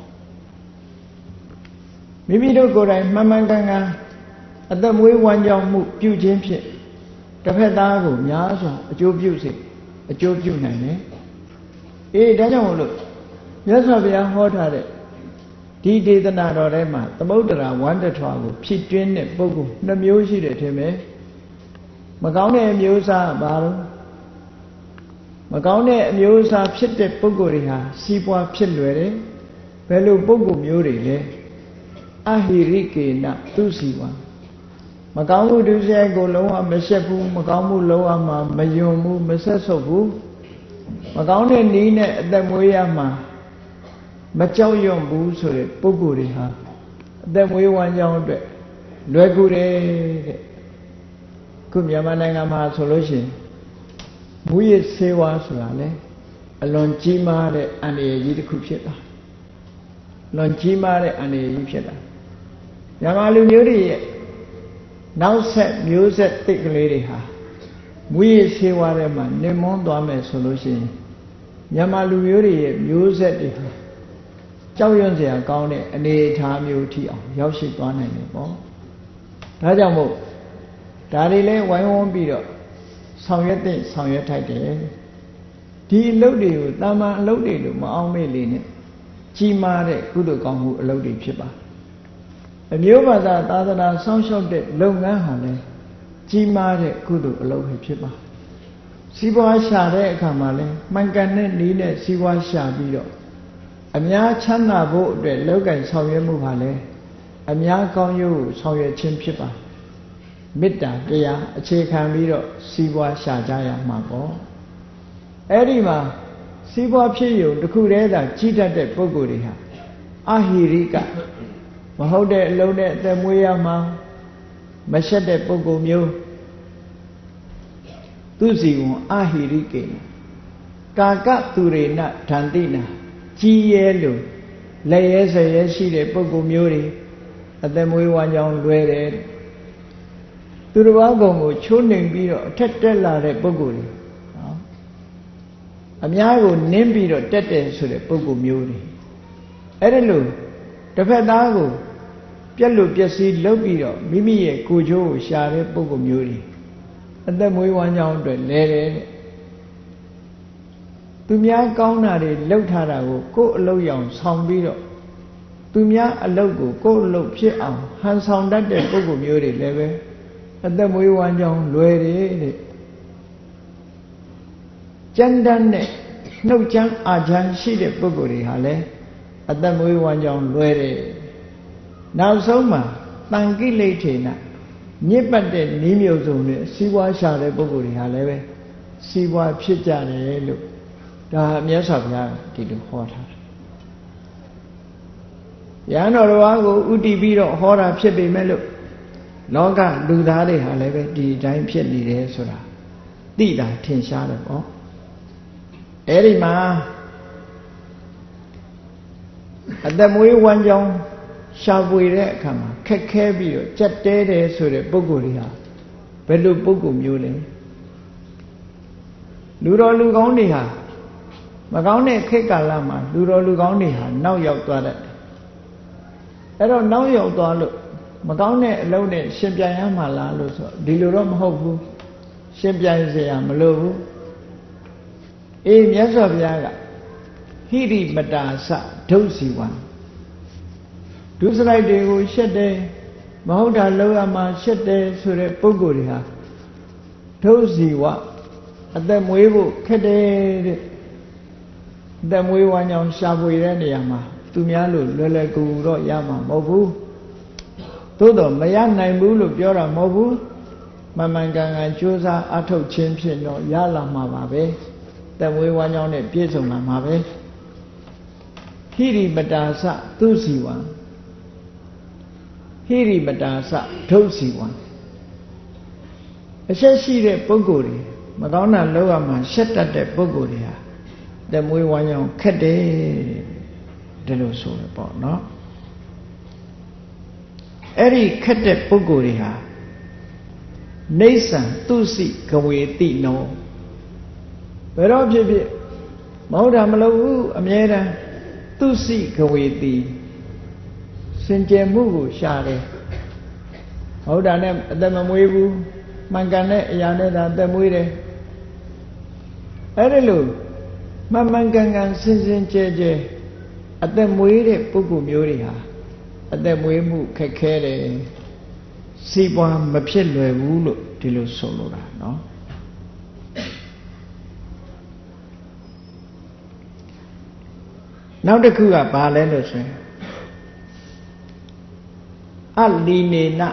မိမိတို့ကိုယ်တိုင်မှန်မှန်ကန်ကန်အသက်မွေးဝမ်းကြောင်းမှုပြုခြင်းဖြင့်တစ်ဖက်သားကိုများစွာအကျိုးပြုစေအကျိုးပြုနိုင်တယ်အေးဒါကြောင့်မို့လို့မြတ်စွာဘုရားဟောထားတဲ့ဒီဒေသနာတော်ထဲမှာသမုဒ္ဒရာဝန္တထွားကိုဖြစ်တွင်းတဲ့ပုဂ္ဂိုလ်2မျိုးရှိတယ်ထင်မယ်မကောင်းတဲ့အမျိုးအစားဘာလို့မကောင်းတဲ့အမျိုးအစားဖြစ်တဲ့ပုဂ္ဂိုလ်တွေဟာစီးပွားဖြစ်လွယ်တယ်ဘယ်လိုပုဂ္ဂိုလ်မျိုးတွေလဲအဟိရိကေနသူစီဝါမကောင်းမှုဒုစရိုက်ကိုလုံးဝမရှက်ဘူးမကောင်းမှုလုံးဝမှမယွံဘူးမဆက်ဆုပ်ဘူးမကောင်းတဲ့နည်းနဲ့အသက်မွေးရမှာမကြောက်ရွံ့ဘူးဆိုတဲ့ပုဂ္ဂိုလ်တွေဟာအသက်မွေးဝမ်းကြောင်းအတွက်လွယ်ကူတယ်တဲ့ခုမြန်မာနိုင်ငံမှာဆိုလို့ရှိရင်မူရစ်ဆေးဝါးဆိုတာလေအလွန်ကြီးမားတဲ့အန္တရာယ်ကြီးတစ်ခုဖြစ်တာလွန်ကြီးမားတဲ့အန္တရာယ်ကြီးဖြစ်တာမြန်မာလူမျိုးတွေရဲ့နောက်ဆက်မျိုးဆက်တိတ်ကလေးတွေဟာမူရစ်ဆေးဝါးထဲမှာနှိမ်မွန်းသွားမယ်ဆိုလို့ရှိရင်မြန်မာလူမျိုးတွေရဲ့မျိုးဆက်တွေဟာကြောက်ရွံ့စရာကောင်းတဲ့အနေအထားမျိုးထိအောင်ရောက်ရှိသွားနိုင်တယ်ပေါ့ဒါကြောင့်မို့ဒါတွေလဲဝိုင်းဝန်းပြီးတော့ဆောင်ရွက်တဲ့ဆောင်ရွက်ထိုက်တယ်ဒီအလုပ်တွေကိုတာမန်အလုပ်တွေလို့မအောင်မေ့လေနဲ့ကြီးမားတဲ့ကုသိုလ်ကောင်းမှုအလုပ်တွေဖြစ်ပါအမျိုးဘာသာသာသနာစောင့်ရှောက်တဲ့လုပ်ငန်းဟာလဲကြီးမားတဲ့ကုသိုလ်အလုပ်ပဲဖြစ်ပါစီးပွားရှာတဲ့အခါမှာလဲမှန်ကန်တဲ့နည်းနဲ့စီးပွားရှာပြီးတော့အများချမ်းသာဖို့အတွက်လောက်ကင်ဆောင်ရွက်မှုဟာလဲအများကောင်းကျိုးကိုဆောင်ရွက်ခြင်းဖြစ်ပါမေတ္တာတရားအခြေခံပြီးတော့စီးပွားရှာကြရမှာပေါ့အဲ့ဒီမှာစီးပွားဖြစ်ရုံတစ်ခုတည်းသာကြီးတတ်တဲ့ပုဂ္ဂိုလ်တွေဟာအဟိရိကမဟုတ်တဲ့အလုံးနဲ့အသက်မွေးရမှာမရှက်တဲ့ပုဂ္ဂိုလ်မျိုးသူစီဝန်အဟိရိကေကာကသူရေနဓန္တိနာကြီးရဲလို့လက်ရဲဆရဲရှိတဲ့ပုဂ္ဂိုလ်မျိုးတွေအသက်မွေးဝမ်းကြောင်းလွယ်တယ်သူတစ်ပါးကောင်ကိုချိုးနှိမ်ပြီးတော့အထက်တက်လာတဲ့ပုဂ္ဂိုလ်တွေနော်အများကိုနင်းပြီးတော့တက်တယ်ဆိုတဲ့ပုဂ္ဂိုလ်မျိုးတွေအဲ့ဒါလို့တစ်ဖက်သားကိုပြက်လို့ပျက်စီးလုပ်ပြီးတော့မိမိရဲ့ကိုယ်ချိုးကိုရှာတဲ့ပုဂ္ဂိုလ်မျိုးတွေအသက်မွေးဝမ်းကြောင်းအတွက်လဲတယ်တဲ့သူများကောင်းတာတွေလှုပ်ထားတာကိုကိုယ်အလုပ်ရောင်ဆောင်ပြီးတော့သူများအလုပ်ကိုကိုယ်အလုပ်ဖြစ်အောင်ဟန်ဆောင်တတ်တဲ့ပုဂ္ဂိုလ်မျိုးတွေလည်းပဲအသက်မွေးဝမ်းကြောင်းလွယ်တယ်တဲ့ကြမ်းတမ်းတဲ့နှုတ်ချမ်းအာချမ်းရှိတဲ့ပုဂ္ဂိုလ်တွေဟာလည်းအသက်မွေးဝမ်းကြောင်းလွယ်တယ်နောက်ဆုံးမှာတန်ကိလေထေနညစ်ပတ်တဲ့နည်းမျိုးစုံနဲ့စီးပွားရှာတဲ့ပုဂ္ဂိုလ်တွေဟာလည်းပဲစီးပွားဖြစ်ကြတယ်လို့ဒါမြတ်စွာဘုရားဒီလိုဟောထားတယ်။ယန္တော်တော်ကိုဥတည်ပြီးတော့ဟောတာဖြစ်ပေမဲ့လို့လောကလူသားတွေဟာလည်းပဲဒီတိုင်းဖြစ်နေတယ်ဆိုတာသိတာထင်ရှားတယ်ပေါ့။အဲဒီမှာအသက်မွေးဝမ်းကြောင်းရှာဖွေတဲ့အခါမှာခက်ခဲပြီးတော့ကြက်တဲတယ်ဆိုတဲ့ပုဂ္ဂိုလ်တွေဟာဘယ်လိုပုဂ္ဂိုလ်မျိုးလဲလူတော်လူကောင်းတွေဟာမကောင်းတဲ့ခေတ်ကာလမှာလူတော်လူကောင်းတွေဟာနောက်ရောက်သွားတတ်တယ်အဲ့တော့နောက်ရောက်သွားလို့ mà có này lâu này xem chạy mà là luôn rồi đi luôn đó mà không xem chạy gì mà luôn em nhớ rồi bây giờ khi đi mà đã sợ đâu gì vậy đúng rồi đây ngồi chết đây mà không đã lâu mà chết đây rồi đấy bốc rồi hả đâu gì vậy anh ta mới vụ cái đấy ta mới vào nhau sao vui đấy này mà tụi nhá luôn lời cù rồi ya mà mau vu tôi đó mấy anh này muốn lúc cho là mau vu mà mình càng ngày chưa ra áp thâu chiến phiền nó ya là mà về ta mới vào nhau này biết rồi mà về khi đi bắt đầu sa tu sĩ quan khi đi bắt đầu sa thâu sĩ quan sẽ xíတဲ့ပုဂ္ဂိုလ်တွေမကောင်းတာလုပ်ရမှာဆက်တတ်တဲ့ပုဂ္ဂိုလ်တွေဟာတမွေးဝမ်းကြောင်းခက်တယ်ဒီလိုဆိုရပေါ့နော်အဲ့ဒီခက်တဲ့ပုဂ္ဂိုလ်တွေဟာနေဆံသူစိကဝေတိနောဘယ်တော့ဖြစ်ဖြစ်မဟုတ်တာမလုပ်ဘူးအမြဲတမ်းသူစိကဝေတိစင်ကြယ်မှုကိုရှာတယ်ဟုတ်တာနဲ့အသက်မမွေးဘူးမှန်ကန်တဲ့အရာနဲ့သာသက်မွေးတယ်အဲ့ဒီလိုမှန်မှန်ကန်ကန်စင်စင်ကြဲကြဲအသက်မွေးတဲ့ပုဂ္ဂိုလ်မျိုးတွေဟာအသက်မွေးမှုခက်ခဲတယ်စီးပွားမဖြစ်လွယ်ဘူးလို့ဒီလိုဆိုလိုတာเนาะနောက်တစ်ခုကဘာလဲလို့ဆိုရင်အလီနေန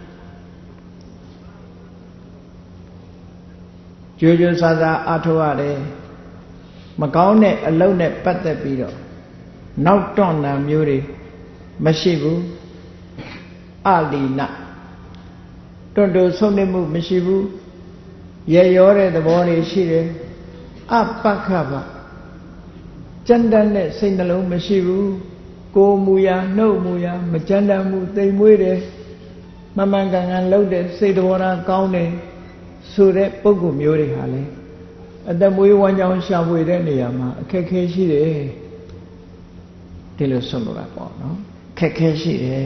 ကြွကြွစားစားအားထုတ်ရတယ်မကောင်းတဲ့အလုပ်နဲ့ပတ်သက်ပြီးတော့နောက်တွန့်တာမျိုးတွေမရှိဘူးအလီနတွန့်တိုးဆုံးနေမှုမရှိဘူးရေရောတဲ့သဘောတွေရှိတယ်အပက္ခပကြမ်းတမ်းတဲ့စိတ်နှလုံးမရှိဘူးကိုယ်မူရာနှုတ်မူရာမကြမ်းတမ်းမှုတိမ်မွေးတယ်မမှန်ကန်ကန်လုပ်တဲ့စိတ်တော်ရာကောင်းတယ်ဆိုတဲ့ပုဂ္ဂိုလ်မျိုးတွေဟာလေအသက်မွေးဝမ်းကြောင်းရှာဖွေတဲ့နေရာမှာအခက်ခဲရှိတယ်ဒီလိုဆိုလိုတာပေါ့နော်အခက်ခဲရှိတယ်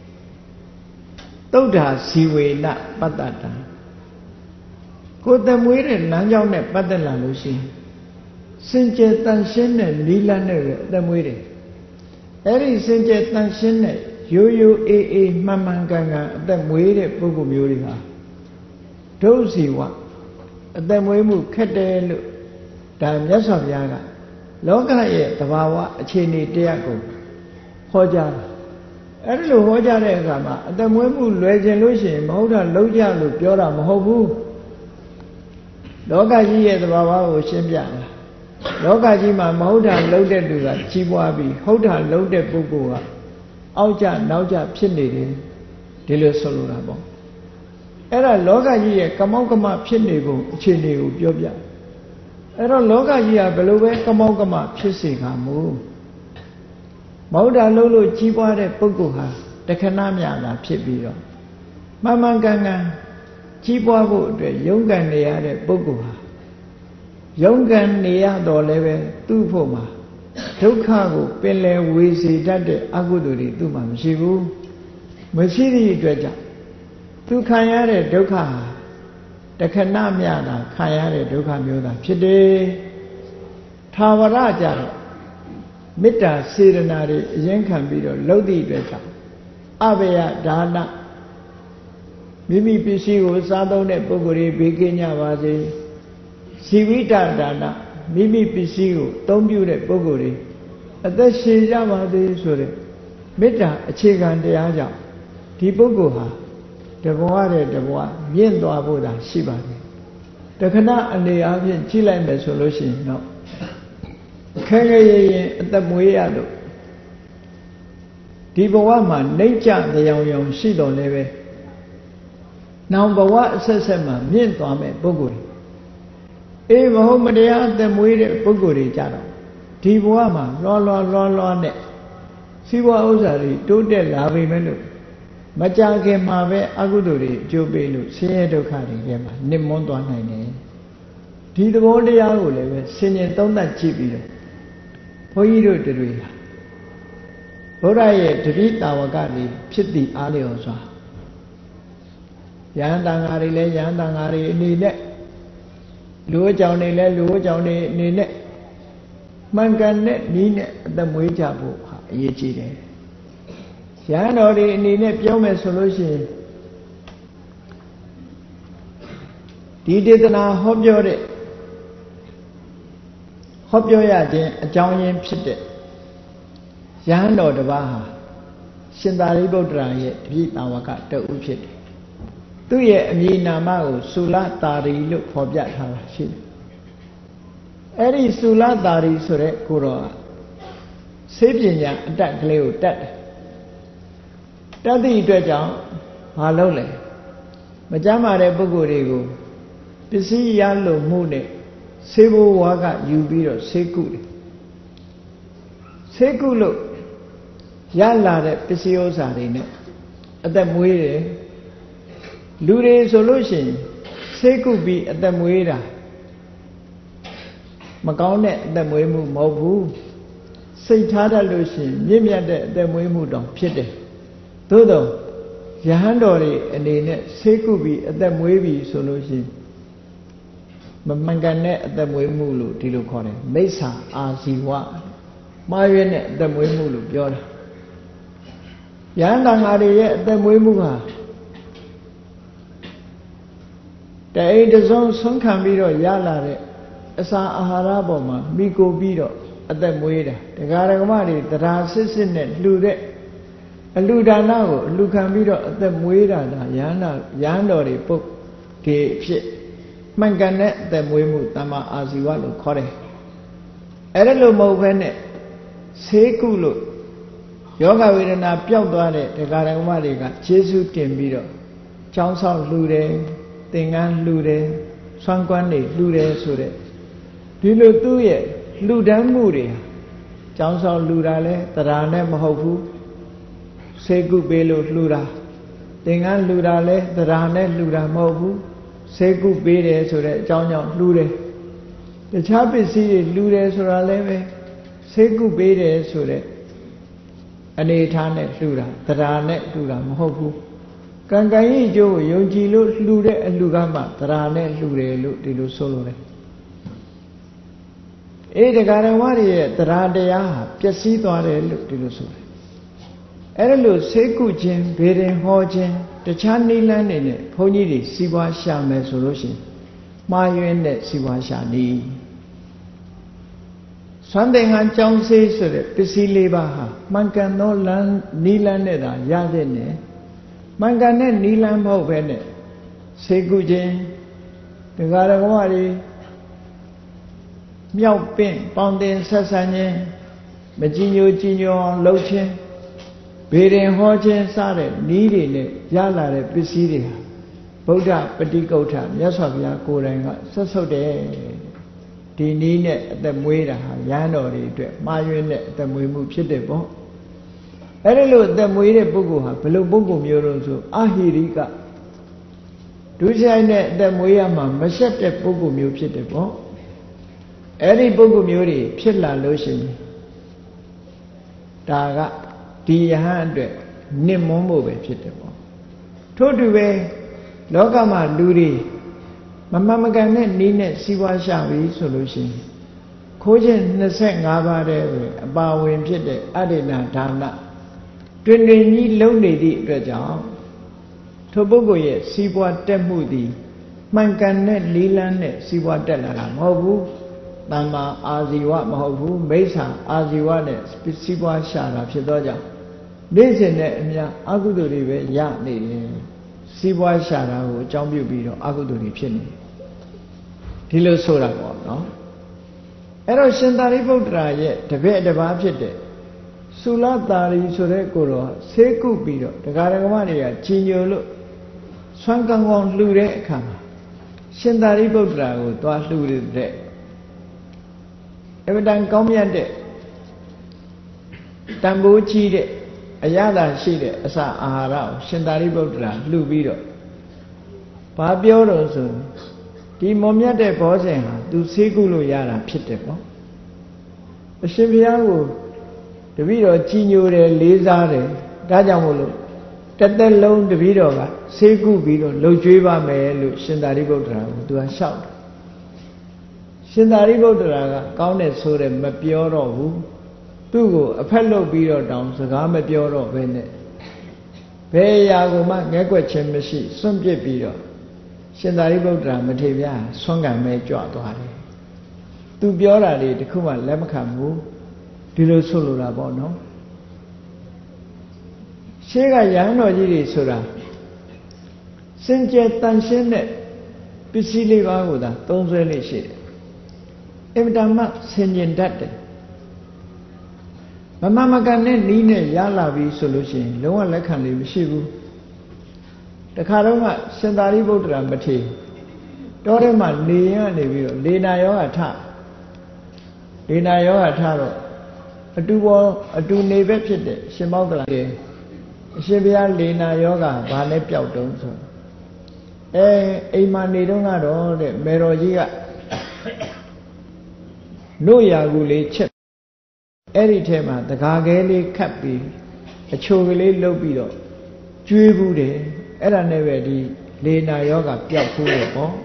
သုဒ္ဓဇီဝေနပတ္တတံကိုယ်သက်မွေးတဲ့လမ်းကြောင်းနဲ့ပတ်သက်လာလို့ရှိရင်စင်ကြယ်တန်ရှင်းတဲ့နိလန်းနဲ့ပဲအသက်မွေးတယ်အဲ့ဒီစင်ကြယ်တန်ရှင်းတဲ့ရိုးရိုးအေးအေးမှန်မှန်ကန်ကန်အသက်မွေးတဲ့ပုဂ္ဂိုလ်မျိုးတွေဟာဒုစီဝအသက်မွေးမှုခက်တယ်လို့ဒါမြတ်စွာဘုရားကလောကရဲ့သဘာဝအခြေအနေတရားကိုဟောကြားတာအဲ့ဒီလိုဟောကြားတဲ့အခါမှာအသက်မွေးမှုလွယ်ခြင်းလို့ရှိရင်မဟုတ်တာလုံးကြလို့ပြောတာမဟုတ်ဘူးလောကကြီးရဲ့သဘာဝကိုရှင်းပြတာလောကကြီးမှာမဟုတ်တာလုံးတဲ့လူကကြီးပွားပြီးဟုတ်တာလုံးတဲ့ပုဂ္ဂိုလ်ကအောက်ကျနောက်ကျဖြစ်နေတယ်ဒီလိုဆိုလိုတာပေါ့အဲ့ဒါလောကကြီးရဲ့ကမောက်ကမဖြစ်နေပုံအခြေအနေကိုပြောပြအဲ့တော့လောကကြီးကဘယ်လိုပဲကမောက်ကမဖြစ်စေခါမူမဟုတ်တာလုံးလို့ကြီးပွားတဲ့ပုဂ္ဂိုလ်ဟာတခဏမြလာဖြစ်ပြီးတော့မှန်မှန်ကန်ကန်ကြီးပွားဖို့အတွက်ရုန်းကန်နေရတဲ့ပုဂ္ဂိုလ်ဟာရုန်းကန်နေရတော့လည်းပဲသူ့ဖို့မှာဒုက္ခကိုပင်လယ်ဝေစေတတ်တဲ့အကုသိုလ်တွေသူ့မှာမရှိဘူးမရှိသည့်အတွက်ကြောင့်သူခံရတဲ့ဒုက္ခဟာတခဏမြတာခံရတဲ့ဒုက္ခမျိုးသာဖြစ်တယ်ထာဝရကြတော့မေတ္တာစေတနာတွေအရင်ခံပြီးတော့လှုပ်သည့်အတွက်ကြောင့်အဘယဒါနမိမိပစ္စည်းကိုစားသုံးတဲ့ပုဂ္ဂိုလ်တွေဘေးကင်းကြပါစေဇီဝိတဒါနမိမိပစ္စည်းကိုသုံးပြုတဲ့ပုဂ္ဂိုလ်တွေအသက်ရှင်ကြပါစေဆိုတဲ့မေတ္တာအခြေခံတရားကြောင့်ဒီပုဂ္ဂိုလ်ဟာတဘဝတဲ့တဘဝမြင့်သွားဖို့သာရှိပါတယ်တခဏအနေအချင်းကြည့်လိုက်မယ်ဆိုလို့ရှိရင်တော့ခဲခဲရင်အသက်မွေးရလို့ဒီဘဝမှာနှိမ့်ကြတရားရောင်ရှိတော်လည်းပဲနောင်ဘဝအဆက်ဆက်မှာမြင့်သွားမဲ့ပုဂ္ဂိုလ်အေးမဟုတ်မတရားအသက်မွေးတဲ့ပုဂ္ဂိုလ်တွေကြတော့ဒီဘဝမှာလွာနဲ့စီးပွားဥစ္စာတွေတိုးတက်လာပြီမဲ့လို့မကြခင်မှာပဲအကုသိုလ်တွေအကျိုးပေးလို့ဆင်းရဲဒုက္ခတွေထဲမှာနစ်မွန်းသွားနိုင်တယ်ဒီသဘောတရားကိုလည်းပဲဆင်ញင်သုံးသပ်ကြည့်ပြီးတော့ဘုန်းကြီးတို့တွေဟာဘုရားရဲ့တတိတာဝကတွေဖြစ်သည့်အားလျော်စွာယဟန်တန်ဃာတွေလည်းယဟန်တန်ဃာတွေအနေနဲ့လူအကြောင်းတွေလည်းလူအကြောင်းတွေအနေနဲ့မှန်ကန်တဲ့နည်းနဲ့အသက်မွေးကြဖို့ဟာအရေးကြီးတယ်ယဟန်တော်တွေအနေနဲ့ပြောမယ်ဆိုလို့ရှိရင်ဒီဒေသနာဟောပြောရခြင်းအကြောင်းရင်းဖြစ်တဲ့ယဟန်တော်တစ်ပါးဟာရှင်သာရိပုတ္တရာရဲ့တပည့်တာဝကတဦးဖြစ်တယ်သူ့ရဲ့အမည်နာမကိုသုလသာရီလို့ဖော်ပြထားတာရှိတယ်အဲ့ဒီသုလသာရီဆိုတဲ့ကိုတော်ကဆေးပညာအတတ်ကလေးကိုတတ်တယ်တတ်သည့်အတွက်ကြောင့်မလုပ်လဲမကြမ်းပါတဲ့ပုဂ္ဂိုလ်တွေကိုပစ္စည်းရလို့မှုနဲ့ဆေးဘိုးဝါကယူပြီးတော့ဆေးကုတယ်ဆေးကုလို့ရလာတဲ့ပစ္စည်းဥစ္စာတွေနဲ့အသက်မွေးတယ်လူတွေဆိုလို့ရှိရင်ဆေးကုပြီးအသက်မွေးတာမကောင်းတဲ့အသက်မွေးမှုမဟုတ်ဘူးစိတ်ထားတတ်လို့ရှိရင်မြင့်မြတ်တဲ့အသက်မွေးမှုတောင်ဖြစ်တယ်သို့တော့ယဟန်တော်တွေအနေနဲ့ဆေးကုပြီးအသက်မွေးပြီဆိုလို့ရှိရင်မမှန်ကန်တဲ့အသက်မွေးမှုလို့ဒီလိုခေါ်တယ်မိစ္ဆာအာဇီဝမှားရွေးတဲ့အသက်မွေးမှုလို့ပြောတာယဟန်တန်ဃာတွေရဲ့အသက်မွေးမှုဟာတအိမ်တစုံဆုံးခံပြီးတော့ရလာတဲ့အစာအာဟာရပေါ်မှာမိကိုပြီးတော့အသက်မွေးတာတရားဓမ္မတွေတရားစစ်စစ်နဲ့လှူတဲ့အလှူဒါနကိုအလှူခံပြီးတော့အသက်မွေးတာဒါယဟန်တော်တွေပုဂ္ဂိုလ်ဖြစ်မှန်ကန်တဲ့အသက်မွေးမှုတမ္မာအာဇီဝလို့ခေါ်တယ်အဲ့ဒါလို့မဟုတ်ဘဲနဲ့ဆေးကုလို့ယောဂဝေဒနာပျောက်သွားတဲ့တရားဓမ္မတွေကကျေးဇူးတင်ပြီးတော့ကျောင်းဆောင်လှူတယ်သင်္ကန်းလှူတယ်ဆွမ်းကွမ်းတွေလှူတယ်ဆိုတဲ့ဒီလိုသူ့ရဲ့လှူဒန်းမှုတွေကျောင်းဆောင်လှူတာလဲတရားနဲ့မဟုတ်ဘူးဆေးကုပေးလို့လှူတာသင်္ကန်းလှူတာလဲတရားနဲ့လှူတာမဟုတ်ဘူးဆေးကုပေးတယ်ဆိုတဲ့အကြောင်းကြောင့်လှူတယ်တခြားပစ္စည်းတွေလှူတယ်ဆိုတာလည်းပဲဆေးကုပေးတယ်ဆိုတဲ့အနေထားနဲ့လှူတာတရားနဲ့လှူတာမဟုတ်ဘူးကံကံရဲ့အကျိုးကိုယုံကြည်လို့လှူတဲ့အလှူကမှတရားနဲ့လှူတယ်လို့ဒီလိုဆိုလိုတယ်တရားဓမ္မတွေရဲ့တရားတရားဟာပျက်စီးသွားတယ်လို့ဒီလိုဆိုတယ်အဲ့ဒါလို့ဆေးကုခြင်းဗေဒင်ဟောခြင်းတခြားနိလန်းတွေနဲ့ဘုန်းကြီးတွေစီးပွားရှာမယ်ဆိုလို့ရှိရင်မှားယွင်းတဲ့စီးပွားရှာနည်းဆွမ်းသင်္ကန်းကြောင်းဆေးဆိုတဲ့ပစ္စည်းလေးပါးဟာမှန်ကန်သောနိလန်းနဲ့သာရတဲ့နဲ့မှန်ကန်တဲ့နိလန်းမဟုတ်ပဲနဲ့ဆေးကုခြင်းတရားဓမ္မတွေမြောက်ပင့်ပေါင်းတင်ဆက်ဆံခြင်းမကြည်ညိုကြည်ညိုအောင်လှုပ်ခြင်းဗေဒင်ဟောခြင်းစတဲ့နည်းတွေနဲ့ရလာတဲ့ပစ္စည်းတွေဟာဗုဒ္ဓပฏิကုဋ္ဌမြတ်စွာဘုရားကိုယ်တိုင်ကဆက်ဆုပ်တယ်ဒီနည်းနဲ့အသက်မွေးတာဟာရဟန်းတော်တွေအတွက်မှားယွင်းတဲ့အသက်မွေးမှုဖြစ်တယ်ပေါ့အဲ့ဒီလိုအသက်မွေးတဲ့ပုဂ္ဂိုလ်ဟာဘယ်လိုပုဂ္ဂိုလ်မျိုးလို့ဆိုအဟိရိကဒုစရိုက်နဲ့အသက်မွေးရမှာမရှက်တဲ့ပုဂ္ဂိုလ်မျိုးဖြစ်တယ်ပေါ့အဲ့ဒီပုဂ္ဂိုလ်မျိုးတွေဖြစ်လာလို့ရှိရင်ဒါကဒီယဟန်အတွက်နစ်မွန်းဖို့ပဲဖြစ်တယ်ပေါ့ထို့တူပဲလောကမှာလူတွေမမှန်မကန်တဲ့နည်းနဲ့စီးပွားရှာပြီးဆိုလို့ရှိရင်ခိုးခြင်း25ပါးတည်းပဲအပါဝင်ဖြစ်တဲ့အဋ္ဌိဏဒါနတွင်တွင်ကြီးလုံးနေသည့်အတွက်ကြောင့်ထိုပုဂ္ဂိုလ်ရဲ့စီးပွားတက်မှုသည်မှန်ကန်တဲ့လီလန်းနဲ့စီးပွားတက်လာတာမဟုတ်ဘူးတမ္မာအာဇီဝမဟုတ်ဘူးမိစ္ဆာအာဇီဝနဲ့စီးပွားရှာတာဖြစ်သောကြောင့်နေ့စဉ်နဲ့အများအကုသိုလ်တွေပဲရနေတယ်စီးပွားရှာတာကိုအကြောင်းပြုပြီးတော့အကုသိုလ်တွေဖြစ်နေဒီလိုဆိုတာပေါ့နော်အဲ့တော့ရှင်သာရိပုတ္တရာရဲ့တပည့်တစ်ပါးဖြစ်တဲ့သုလသာရီဆိုတဲ့ကိုတော့ဆေးကုပြီးတော့တရားဓမ္မတွေကကြီးညိုလို့ဆွမ်းကံကောင်းလှူတဲ့အခါမှာရှင်သာရိပုတ္တရာကိုသွားလှူတဲ့အမတန်ကောင်းမြတ်တဲ့တန်ဖိုးကြီးတဲ့အရသာရှိတဲ့အစာအာဟာရကိုရှင်သာရိပုတ္တရာလှူပြီးတော့ဘာပြောတော့ဆိုဒီမွန်မြတ်တဲ့ဘောဇဉ်ဟာသူဆေးကုလို့ရတာဖြစ်တယ်ပေါ့အရှင်ဘုရားကိုတပည့်တော်ကြီးညိုတယ်လေးစားတယ်ဒါကြောင့်မို့လို့တသက်လုံးတပည့်တော်ကဆေးကုပြီးတော့လှုပ်ကြွေးပါမယ်လို့ရှင်သာရိပုတ္တရာကိုသူကလျှောက်တယ်ရှင်သာရိပုတ္တရာကကောင်းတဲ့ဆိုတဲ့မပြောတော့ဘူးသူ့ကိုအဖက်လုပ်ပြီးတော့တောင်းစကားမပြောတော့ဘဲနဲ့ဘယ်အရာကိုမှငဲ့ကွက်ခြင်းမရှိစွန့်ပစ်ပြီးတော့ရှင်သာရိပုတ္တရာမထေရဗျာဆွမ်းကံမဲကြွသွားတယ်သူပြောတာတွေတခုမှလက်မခံဘူးဒီလိုဆိုလိုတာပေါ့နော်ရှေးကရဟန်းတော်ကြီးတွေဆိုတာစင်ကြယ်တန်ရှင်းတဲ့ပစ္စည်းလေးပါးကိုသာသုံးစွဲလို့ရှိတယ်အင်မတန်မှဆင်ញင်တတ်တယ်မမကန်နဲ့နီးနဲ့ရလာပြီဆိုလို့ရှိရင်လုံးဝလက်ခံလို့မရှိဘူးတခါတော့ကရှင်သာရိပုတ္တရာမထေရတောထဲမှာနေရနေပြီးတော့လေနာယောဂထတော့အတူနေပဲဖြစ်တဲ့ရှင်မောက္ကလန်အရှင်ဘုရားလေနာယောဂဘာလဲပျောက်တုံးဆိုအိမ်မှာနေတော့ကတော့တဲ့မေတော်ကြီးကနို့ရာကူလေးချက်အဲ့ဒီထဲမှာတကားခဲလေးခတ်ပြီးအချိုကလေးလှုပ်ပြီးတော့ကျွေးဘူးတယ်အဲ့ဒါနဲ့ပဲဒီလေနာယောဂပျောက်ဘူးလို့ပေါ့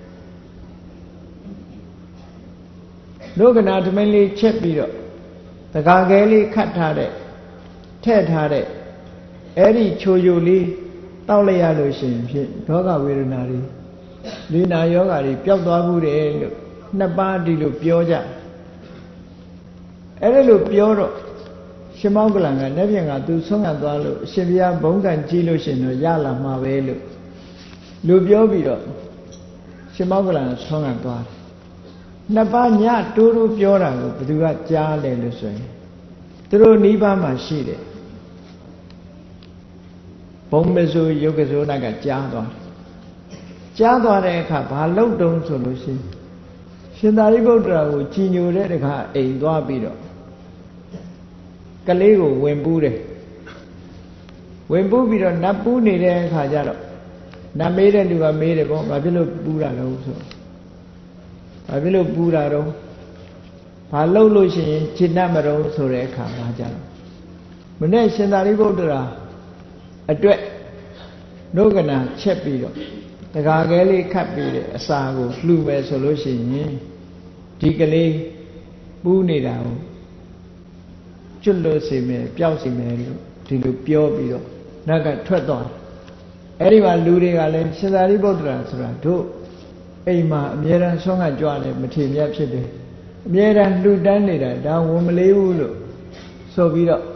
ဒုက္ခနာသမင်းလေးချက်ပြီးတော့တကားခဲလေးခတ်ထားတဲ့ထည့်ထားတဲ့အဲ့ဒီချိုယိုလေးတောက်လိုက်ရလို့ရှိရင်ဖြစ်ဒေါဂဝေဒနာတွေလေနာယောဂတွေပျောက်သွားဘူးတယ်လို့နှစ်ပါးဒီလိုပြောကြအဲ့ဒါလို့ပြောတော့ရှင်မောက္ကလန်ကလက်ဖြင့်ကသူဆုံးခံသွားလို့အရှင်ဘုရားဘုံကံကြီးလို့ရှင်တော့ရလာမှာပဲလို့လူပြောပြီးတော့ရှင်မောက္ကလန်ဆုံးခံသွားတယ်နှစ်ပါးညတိုးတိုးပြောတာကိုဘယ်သူကကြားလဲလို့ဆိုရင်သူတို့နိဗ္ဗာန်မှာရှိတယ်ဘုံမစိုးယုတ်ကစိုးနာကကြားသွားတဲ့အခါဘာလုပ်တုံးဆိုလို့ရှိရင်ရှင်သာရိပုတ္တရာကိုကြည်ညိုတဲ့တခါအိမ်သွားပြီးတော့ကလေးကိုဝင်ပူးတယ်ဝင်ပူးပြီးတော့နတ်ပူးနေတဲ့အခါကျတော့နတ်မေးတဲ့လူကမေးတယ်ပေါ့ဘာဖြစ်လို့ပူးတာလဲဆိုဘာဖြစ်လို့ပူးတာတော့ဘာလုပ်လို့ရှိရင်จิตနတ်မတော်ဆိုတဲ့အခါမှာကျတော့မနေ့ရှင်သာရိပုတ္တရာအတွက်ဒုက္ခနာချက်ပြီးတော့တကားခဲလေးခတ်ပြီးတဲ့အစာကိုလှူမယ်ဆိုလို့ရှိရင်ဒီကလေးပူးနေတာကိုကျွတ်လို့စီမယ်ပျောက်စီမယ်လို့ဒီလိုပြောပြီးတော့နတ်ကထွက်သွားအဲ့ဒီမှာလူတွေကလည်းရှင်သာရိပုတ္တရာဆိုတာတို့အိမ်မှာအမြဲတမ်းဆွမ်းကကြွတယ်မထေမြတ်ဖြစ်တယ်အမြဲတမ်းလှူဒန်းနေတာဒါဝန်မလေးဘူးလို့ဆိုပြီးတော့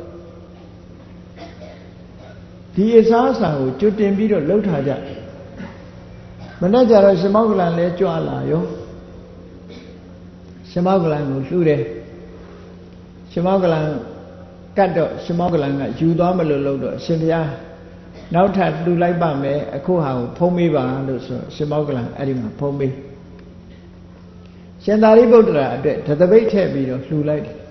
ဒီအစားအစာကိုကျွတ်တင်ပြီးတော့လှုပ်ထားကြမနေ့ကျတော့ရှင်မောက္ကလန်လည်းကြွလာရောရှင်မောက္ကလန်ကိုလှူတယ်ရှင်မောက္ကလန်ကတ်တော့ရှင်မောက္ကလန်ကယူသွားမလို့လို့တော့ရှင်ဘုရားနောက်ထပ်လှူလိုက်ပါမယ်အခုဟာကိုဖုံးမေးပါလို့ဆိုရှင်မောက္ကလန်အဲ့ဒီမှာဖုံးမေးရှင်သာရိပုတ္တရာအတွက်တသပိတ်ထည့်ပြီးတော့လှူလိုက်တယ်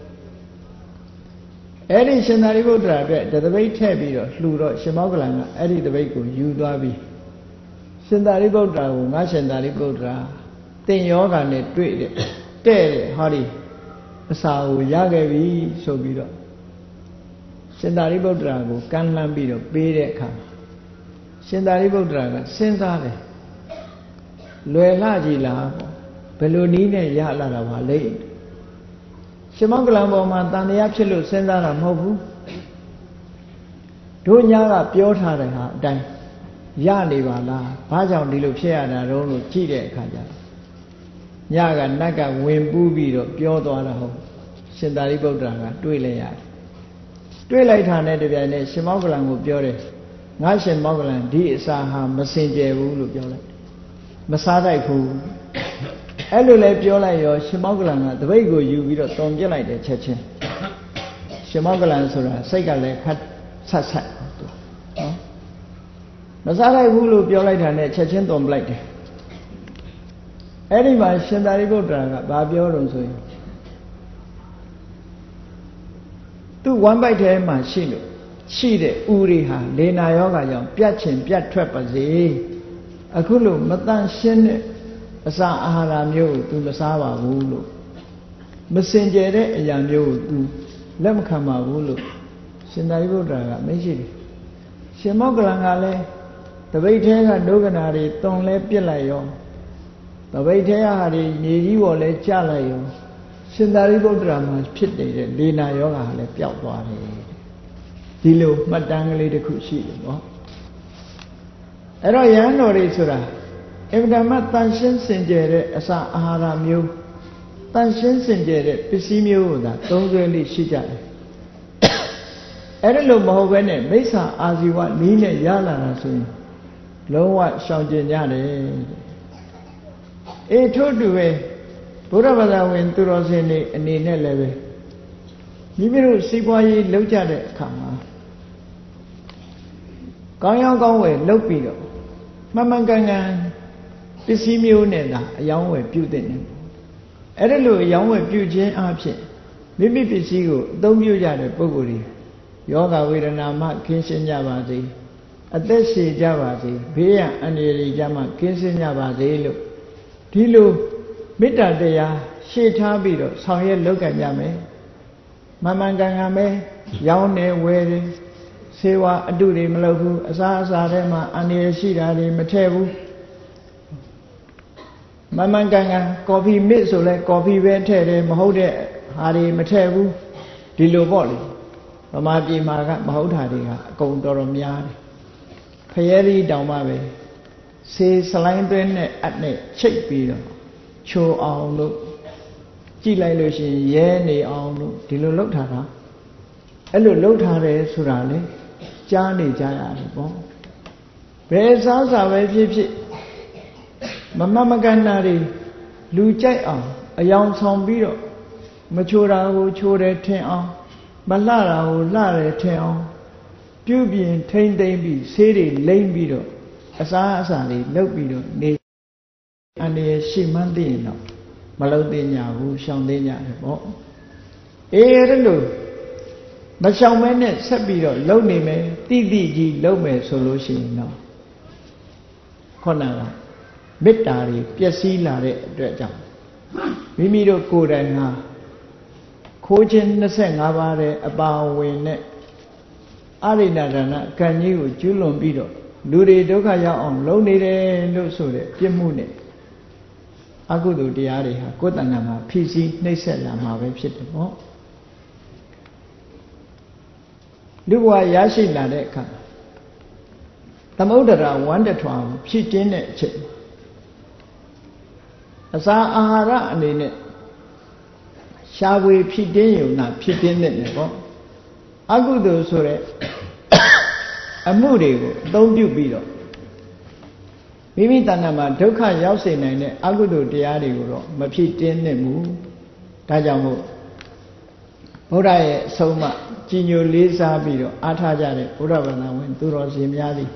အဲ့ဒီရှင်သာရိပုတ္တရာအတွက်တသပိတ်ထည့်ပြီးတော့လှူတော့ရှင်မောက္ကလန်ကအဲ့ဒီတပိတ်ကိုယူသွားပြီးရှင်သာရိပုတ္တရာကိုငါရှင်သာရိပုတ္တရာတင်ယောဂာနဲ့တွေ့တဲ့တဲ့ဟောဒီအစာကိုရခဲ့ပြီဆိုပြီးတော့ရှင်သာရိပုတ္တရာကိုကမ်းလှမ်းပြီးတော့ပေးတဲ့အခါရှင်သာရိပုတ္တရာကစဉ်းစားတယ်လွယ်လှကြည်လားပေါ့ဘယ်လိုနည်းနဲ့ရလာတာပါလဲရှင်မောက္ကလန်ပေါ်မှာတန်တရားဖြစ်လို့စဉ်းစားတာမဟုတ်ဘူးတို့ညာကပြောထားတဲ့ဟာအတိုင်းရနေပါလားဘာကြောင့်ဒီလိုဖြစ်ရတာတော့လို့ကြည့်တဲ့အခါကျညကနတ်ကဝင်ပူးပြီးတော့ပြောသွားတာဟုတ်ရှင်သာရိပုတ္တရာကတွေးလိုက်ရတယ်တွေးလိုက်တာနဲ့တပြိုင်နက်ရှင်မောက္ကလန်ကိုပြောတယ်ငါရှင်မောက္ကလန်ဒီအစာဟာမစင်ကြယ်ဘူးလို့ပြောလိုက်မစားတတ်ဘူးအဲ့လိုလဲပြောလိုက်ရောရှင်မောက္ကလန်ကတပိတ်ကိုယူပြီးတော့တုံပြစ်လိုက်တယ်ချက်ချင်းရှင်မောက္ကလန်ဆိုတာစိတ်ကလည်းခတ်ဆက်ဆက်နော်မစားလိုက်ဘူးလို့ပြောလိုက်တာနဲ့ချက်ချင်းတုံပလိုက်တယ်အဲ့ဒီမှာရှင်သာရိပုတ္တရာကဘာပြောတော့ဆိုရင်သူဝမ်းပိုက်ထဲမှာရှိတဲ့ဥရိဟာလေနာယောဂါကြောင့်ပြတ်ချင်ပြတ်ထွက်ပါစေအခုလို့မတန့်ရှင်းတဲ့အစာအာဟာရမျိုးကို तू မစားပါဘူးလို့မစင်ကြယ်တဲ့အရာမျိုးကို तू လက်မခံပါဘူးလို့ရှင်သာရိပုတ္တရာကမရှိတယ်ရှရှင်မောကလန်ကလည်းတပိတ်ထဲကဒုက္ခနာတွေတုံလဲပြစ်လိုက်ရောတပိတ်ထဲကဟာတွေမြေကြီးပေါ်လဲကျလိုက်ရောရှင်သာရိပုတ္တရာမှာဖြစ်နေတဲ့လေနာယောဂါဟာလည်းပျောက်သွားတယ်ဒီလိုမှတ်တမ်းကလေးတစ်ခုရှိတယ်နော်အဲ့တော့ယဟန်တော်တွေဆိုတာအင်မတန်မှတန်ရှင်းစင်ကြယ်တဲ့အစာအာဟာရမျိုးတန်ရှင်းစင်ကြယ်တဲ့ပစ္စည်းမျိုးကိုသာသုံးစွဲလေးရှိကြတယ်အဲ့ဒါလို့မဟုတ်ဘဲနဲ့မိစ္ဆာအာဇီဝနီးနဲ့ရလာတာဆိုရင်လုံးဝရှောင်ကျဉ်ကြတယ်အေးထို့တူပဲဘုရားဘာသာဝင်သူတော်စင်တွေအနေနဲ့လည်းပဲမိမိတို့စီးပွားရေးလုပ်ကြတဲ့အခါမှာကောင်းရောင်းကောင်းဝယ်လုပ်ပြီးတော့မှန်မှန်ကန်ကန်ပစ္စည်းမျိုးနဲ့သာအယောင်းဝယ်ပြုတဲ့နေအဲ့ဒါလို့အယောင်းဝယ်ပြုခြင်းအဖြစ်မိမိပစ္စည်းကိုအသုံးပြုကြတဲ့ပုဂ္ဂိုလ်တွေယောဂဝေဒနာမှကင်းရှင်းကြပါစေအသက်ရှည်ကြပါစေဘေးရန်အန္တရာယ်ကြမှကင်းရှင်းကြပါစေလို့ဒီလိုမေတ္တာတရားရှေ့ထားပြီးတော့ဆောင်ရွက်လုပ်ကြကြမယ်မှန်မှန်ကန်ကန်ပဲရောင်းနေဝယ်တယ်ဆေးဝါးအတုတွေမလုပ်ဘူးအစားအစာထဲမှာအန္တရာယ်ရှိတာတွေမထည့်ဘူးမှန်မှန်ကန်ကန်ကော်ဖီမစ်ဆိုလဲကော်ဖီပဲထည့်တယ်မဟုတ်တဲ့ဟာတွေမထည့်ဘူးဒီလိုပေါ့လေဗမာပြည်မှာကမဟုတ်တာတွေကအကုန်တော်တော်များတယ်ဖရဲသီးတောင်မှပဲဆေးစလိုင်းသွင်းနဲ့အပ်နဲ့ချိတ်ပြီးတော့ချိုအောင်လို့ကြည့်လိုက်လို့ရှိရင်ရဲနေအောင်လို့ဒီလိုလုပ်ထားတာအဲ့လိုလုပ်ထားတယ်ဆိုတာလေကြားနေကြရတယ်ပေါ့ဘယ်စားစာပဲဖြစ်ဖြစ်မမမကန်တာတွေလူကြိုက်အောင်အယောင်ဆောင်ပြီးတော့မချိုတာကိုချိုတယ်ထင်အောင်မလှတာကိုလှတယ်ထင်အောင်ပြုပြင်ထိမ့်သိမ့်ပြီးဆေးတွေလိမ့်ပြီးတော့အစားအစာတွေလုပ်ပြီးတော့နေအန္တရာယ်ရှိမှန်းသိရင်တော့မလုပ်သင့်ကြဘူးရှောင်သင့်ကြတယ်ပေါ့အေးအဲ့လိုမရှောင်မဲနဲ့ဆက်ပြီးတော့လုပ်နေမယ်တိတိကြီးလုပ်မယ်ဆိုလို့ရှိရင်တော့ခေါဏကမေတ္တာတွေပျက်စီးလာတဲ့အတွက်ကြောင့်မိမိတို့ကိုယ်တိုင်ဟာခိုးခြင်း25ပါးတဲ့အပါဝင်နဲ့အရိဏဒါနကံကြီးကိုကျူးလွန်ပြီးတော့လူတွေဒုက္ခရောက်အောင်လုပ်နေတယ်လို့ဆိုတဲ့ပြစ်မှုနဲ့အကုသိုလ်တရားတွေဟာကိုယ်တဏ္ဍာမှာဖိစီးနှိပ်စက်လာမှာပဲဖြစ်တယ်ပေါ့လူဘဝရရှိလာတဲ့အခါသမုဒ္ဒရာဝန္တထွာဖြစ်ခြင်းတဲ့အချိန်အစာအာဟာရအနေနဲ့ရှားဝေဖြစ်တင်းယုံနာဖြစ်တင်းတဲ့ပေါ့အကုသိုလ်ဆိုတဲ့အမှုတွေကိုအသုံးပြုပြီးတော့မိမိတဏ္ဍာမှာဒုက္ခရောက်စေနိုင်တဲ့အကုသိုလ်တရားတွေကိုတော့မဖြစ်တင်းနဲ့ဘူးဒါကြောင့်မို့ဘုရားရဲ့အဆုံးအမကြီးညိုလေးစားပြီးတော့အားထားကြတဲ့ဘုရားဘာသာဝင်သူတော်စင်များသည်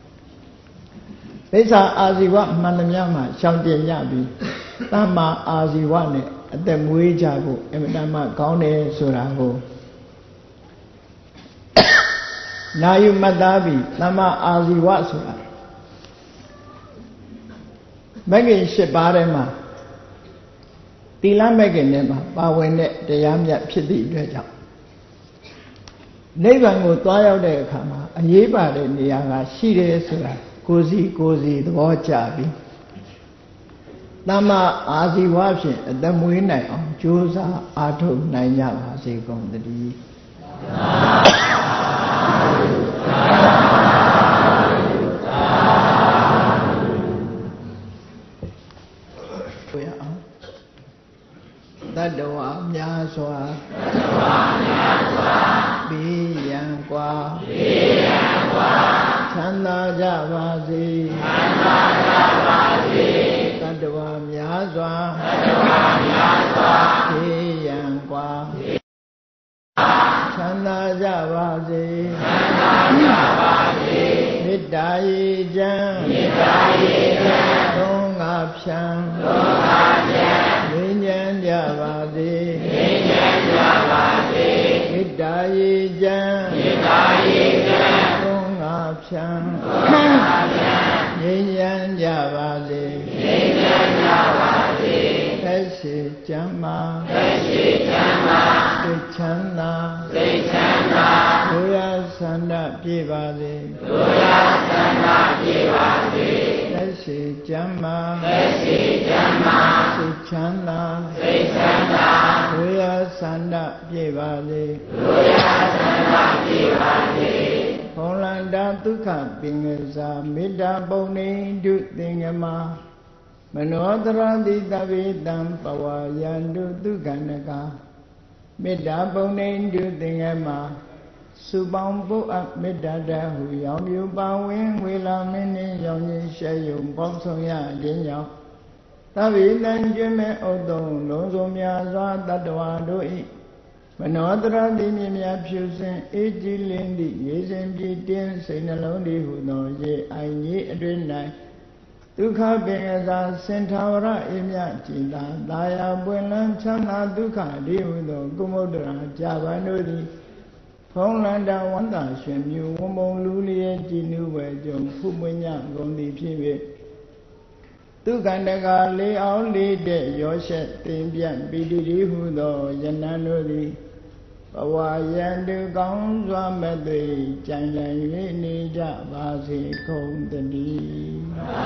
မိစ္ဆာအာဇီဝမှန်သမျှမှရှောင်ကျဉ်ကြပြီးသမ္မာအာဇီဝနဲ့အသက်မွေးကြဖို့အမှန်တမ်းကောင်းတယ်ဆိုတာကိုနာယူမှတ်သားပြီးသမ္မာအာဇီဝဆိုတာမဂ္ဂင်၈ပါးထဲမှာသီလမဂ္ဂင်ထဲမှာပါဝင်တဲ့တရားမြတ်ဖြစ်သည့်အတွက်ကြောင့်နိဗ္ဗာန်ကိုသွားရောက်တဲ့အခါမှာအရေးပါတဲ့နေရာကရှိတယ်ဆိုတာကိုယ်စီသဘောကျပြီးသမ္မာအာဇီဝဖြင့်အသက်မွေးနိုင်အောင်ကြိုးစားအားထုတ်နိုင်ကြပါစေကုန်သတည်းတတ္တဝါများစွာဘိယံကွာချမ်းသာကြပါစေတတ္တဝါများစွာဘိယံကွာချမ်းသာကြပါစေမေတ္တာရေချမ်းသုံးငါဖြံငြိမ်းချမ်းကြပါစေမေတ္တာရေချမ်းသုံးငါဖြံငြိမ်းချမ်းကြပါစေသက်ရှိချမ်းသာစိတ်ချမ်းသာဘုရားဆန္ဒပြေပါစေလူရဆန္ဒပြေပါစေသက်ရှိကျမ်းမာသက်ရှိကျမ်းမာစိတ်ချမ်းသာစိတ်ချမ်းသာလူရဆန္ဒပြေပါစေလူရဆန္ဒပြေပါစေဘုံလန္တာဒုက္ခပင်ကစားမေတ္တာပုံနေဒုသင်္ကမမနောတရတိတဗေတံပဝါယန္တုဒုက္ခနကမေတ္တာပုံနေဒုသင်္ကမစုပေါင်းပုအပ်မေတ္တာတဟုရောင်ပြူပါဝင်ဝေလာမင်းနှင့်ရောင်ကြီးရှဲယုံပေါင်းဆောင်ရခြင်းကြောင့်သဗ္ဗေတံကျွမ်းမဲ့ဥတ္တုံလုံးစုံများစွာတတ္တဝါတို့၏မနောတရတိမြင်များဖြူစင်အေးကြည်လင်းသည့်ရေစင်ပြည့်တင်းစိတ်နှလုံးတည်ဟုသောရေအိုင်ကြီးအတွင်၌ဒုက္ခပင်အစာစင်ထာဝရအေးမြကြည်သာသာယာပွင့်လန်းချမ်းသာဒုက္ခဒီဟုသောကုမုဒ္ဒရာကြပါတို့သည်ဖုံးလန္တာဝန္တာရွှင်မြူဝမုံလူလျက်ကြည်နူးဝဲကြုံဖုမွညကုန်သည်ဖြစ်၍ဒုက္ခန္တကလေးအောင်လေးတဲ့ရောရှက်တင်ပြန့်ပိတိတိဟုသောယနံတို့သည်ဘဝယံတုကောင်းစွာမဲ့သိကြံလည်၍နေကြပါစေကုန်သတည်း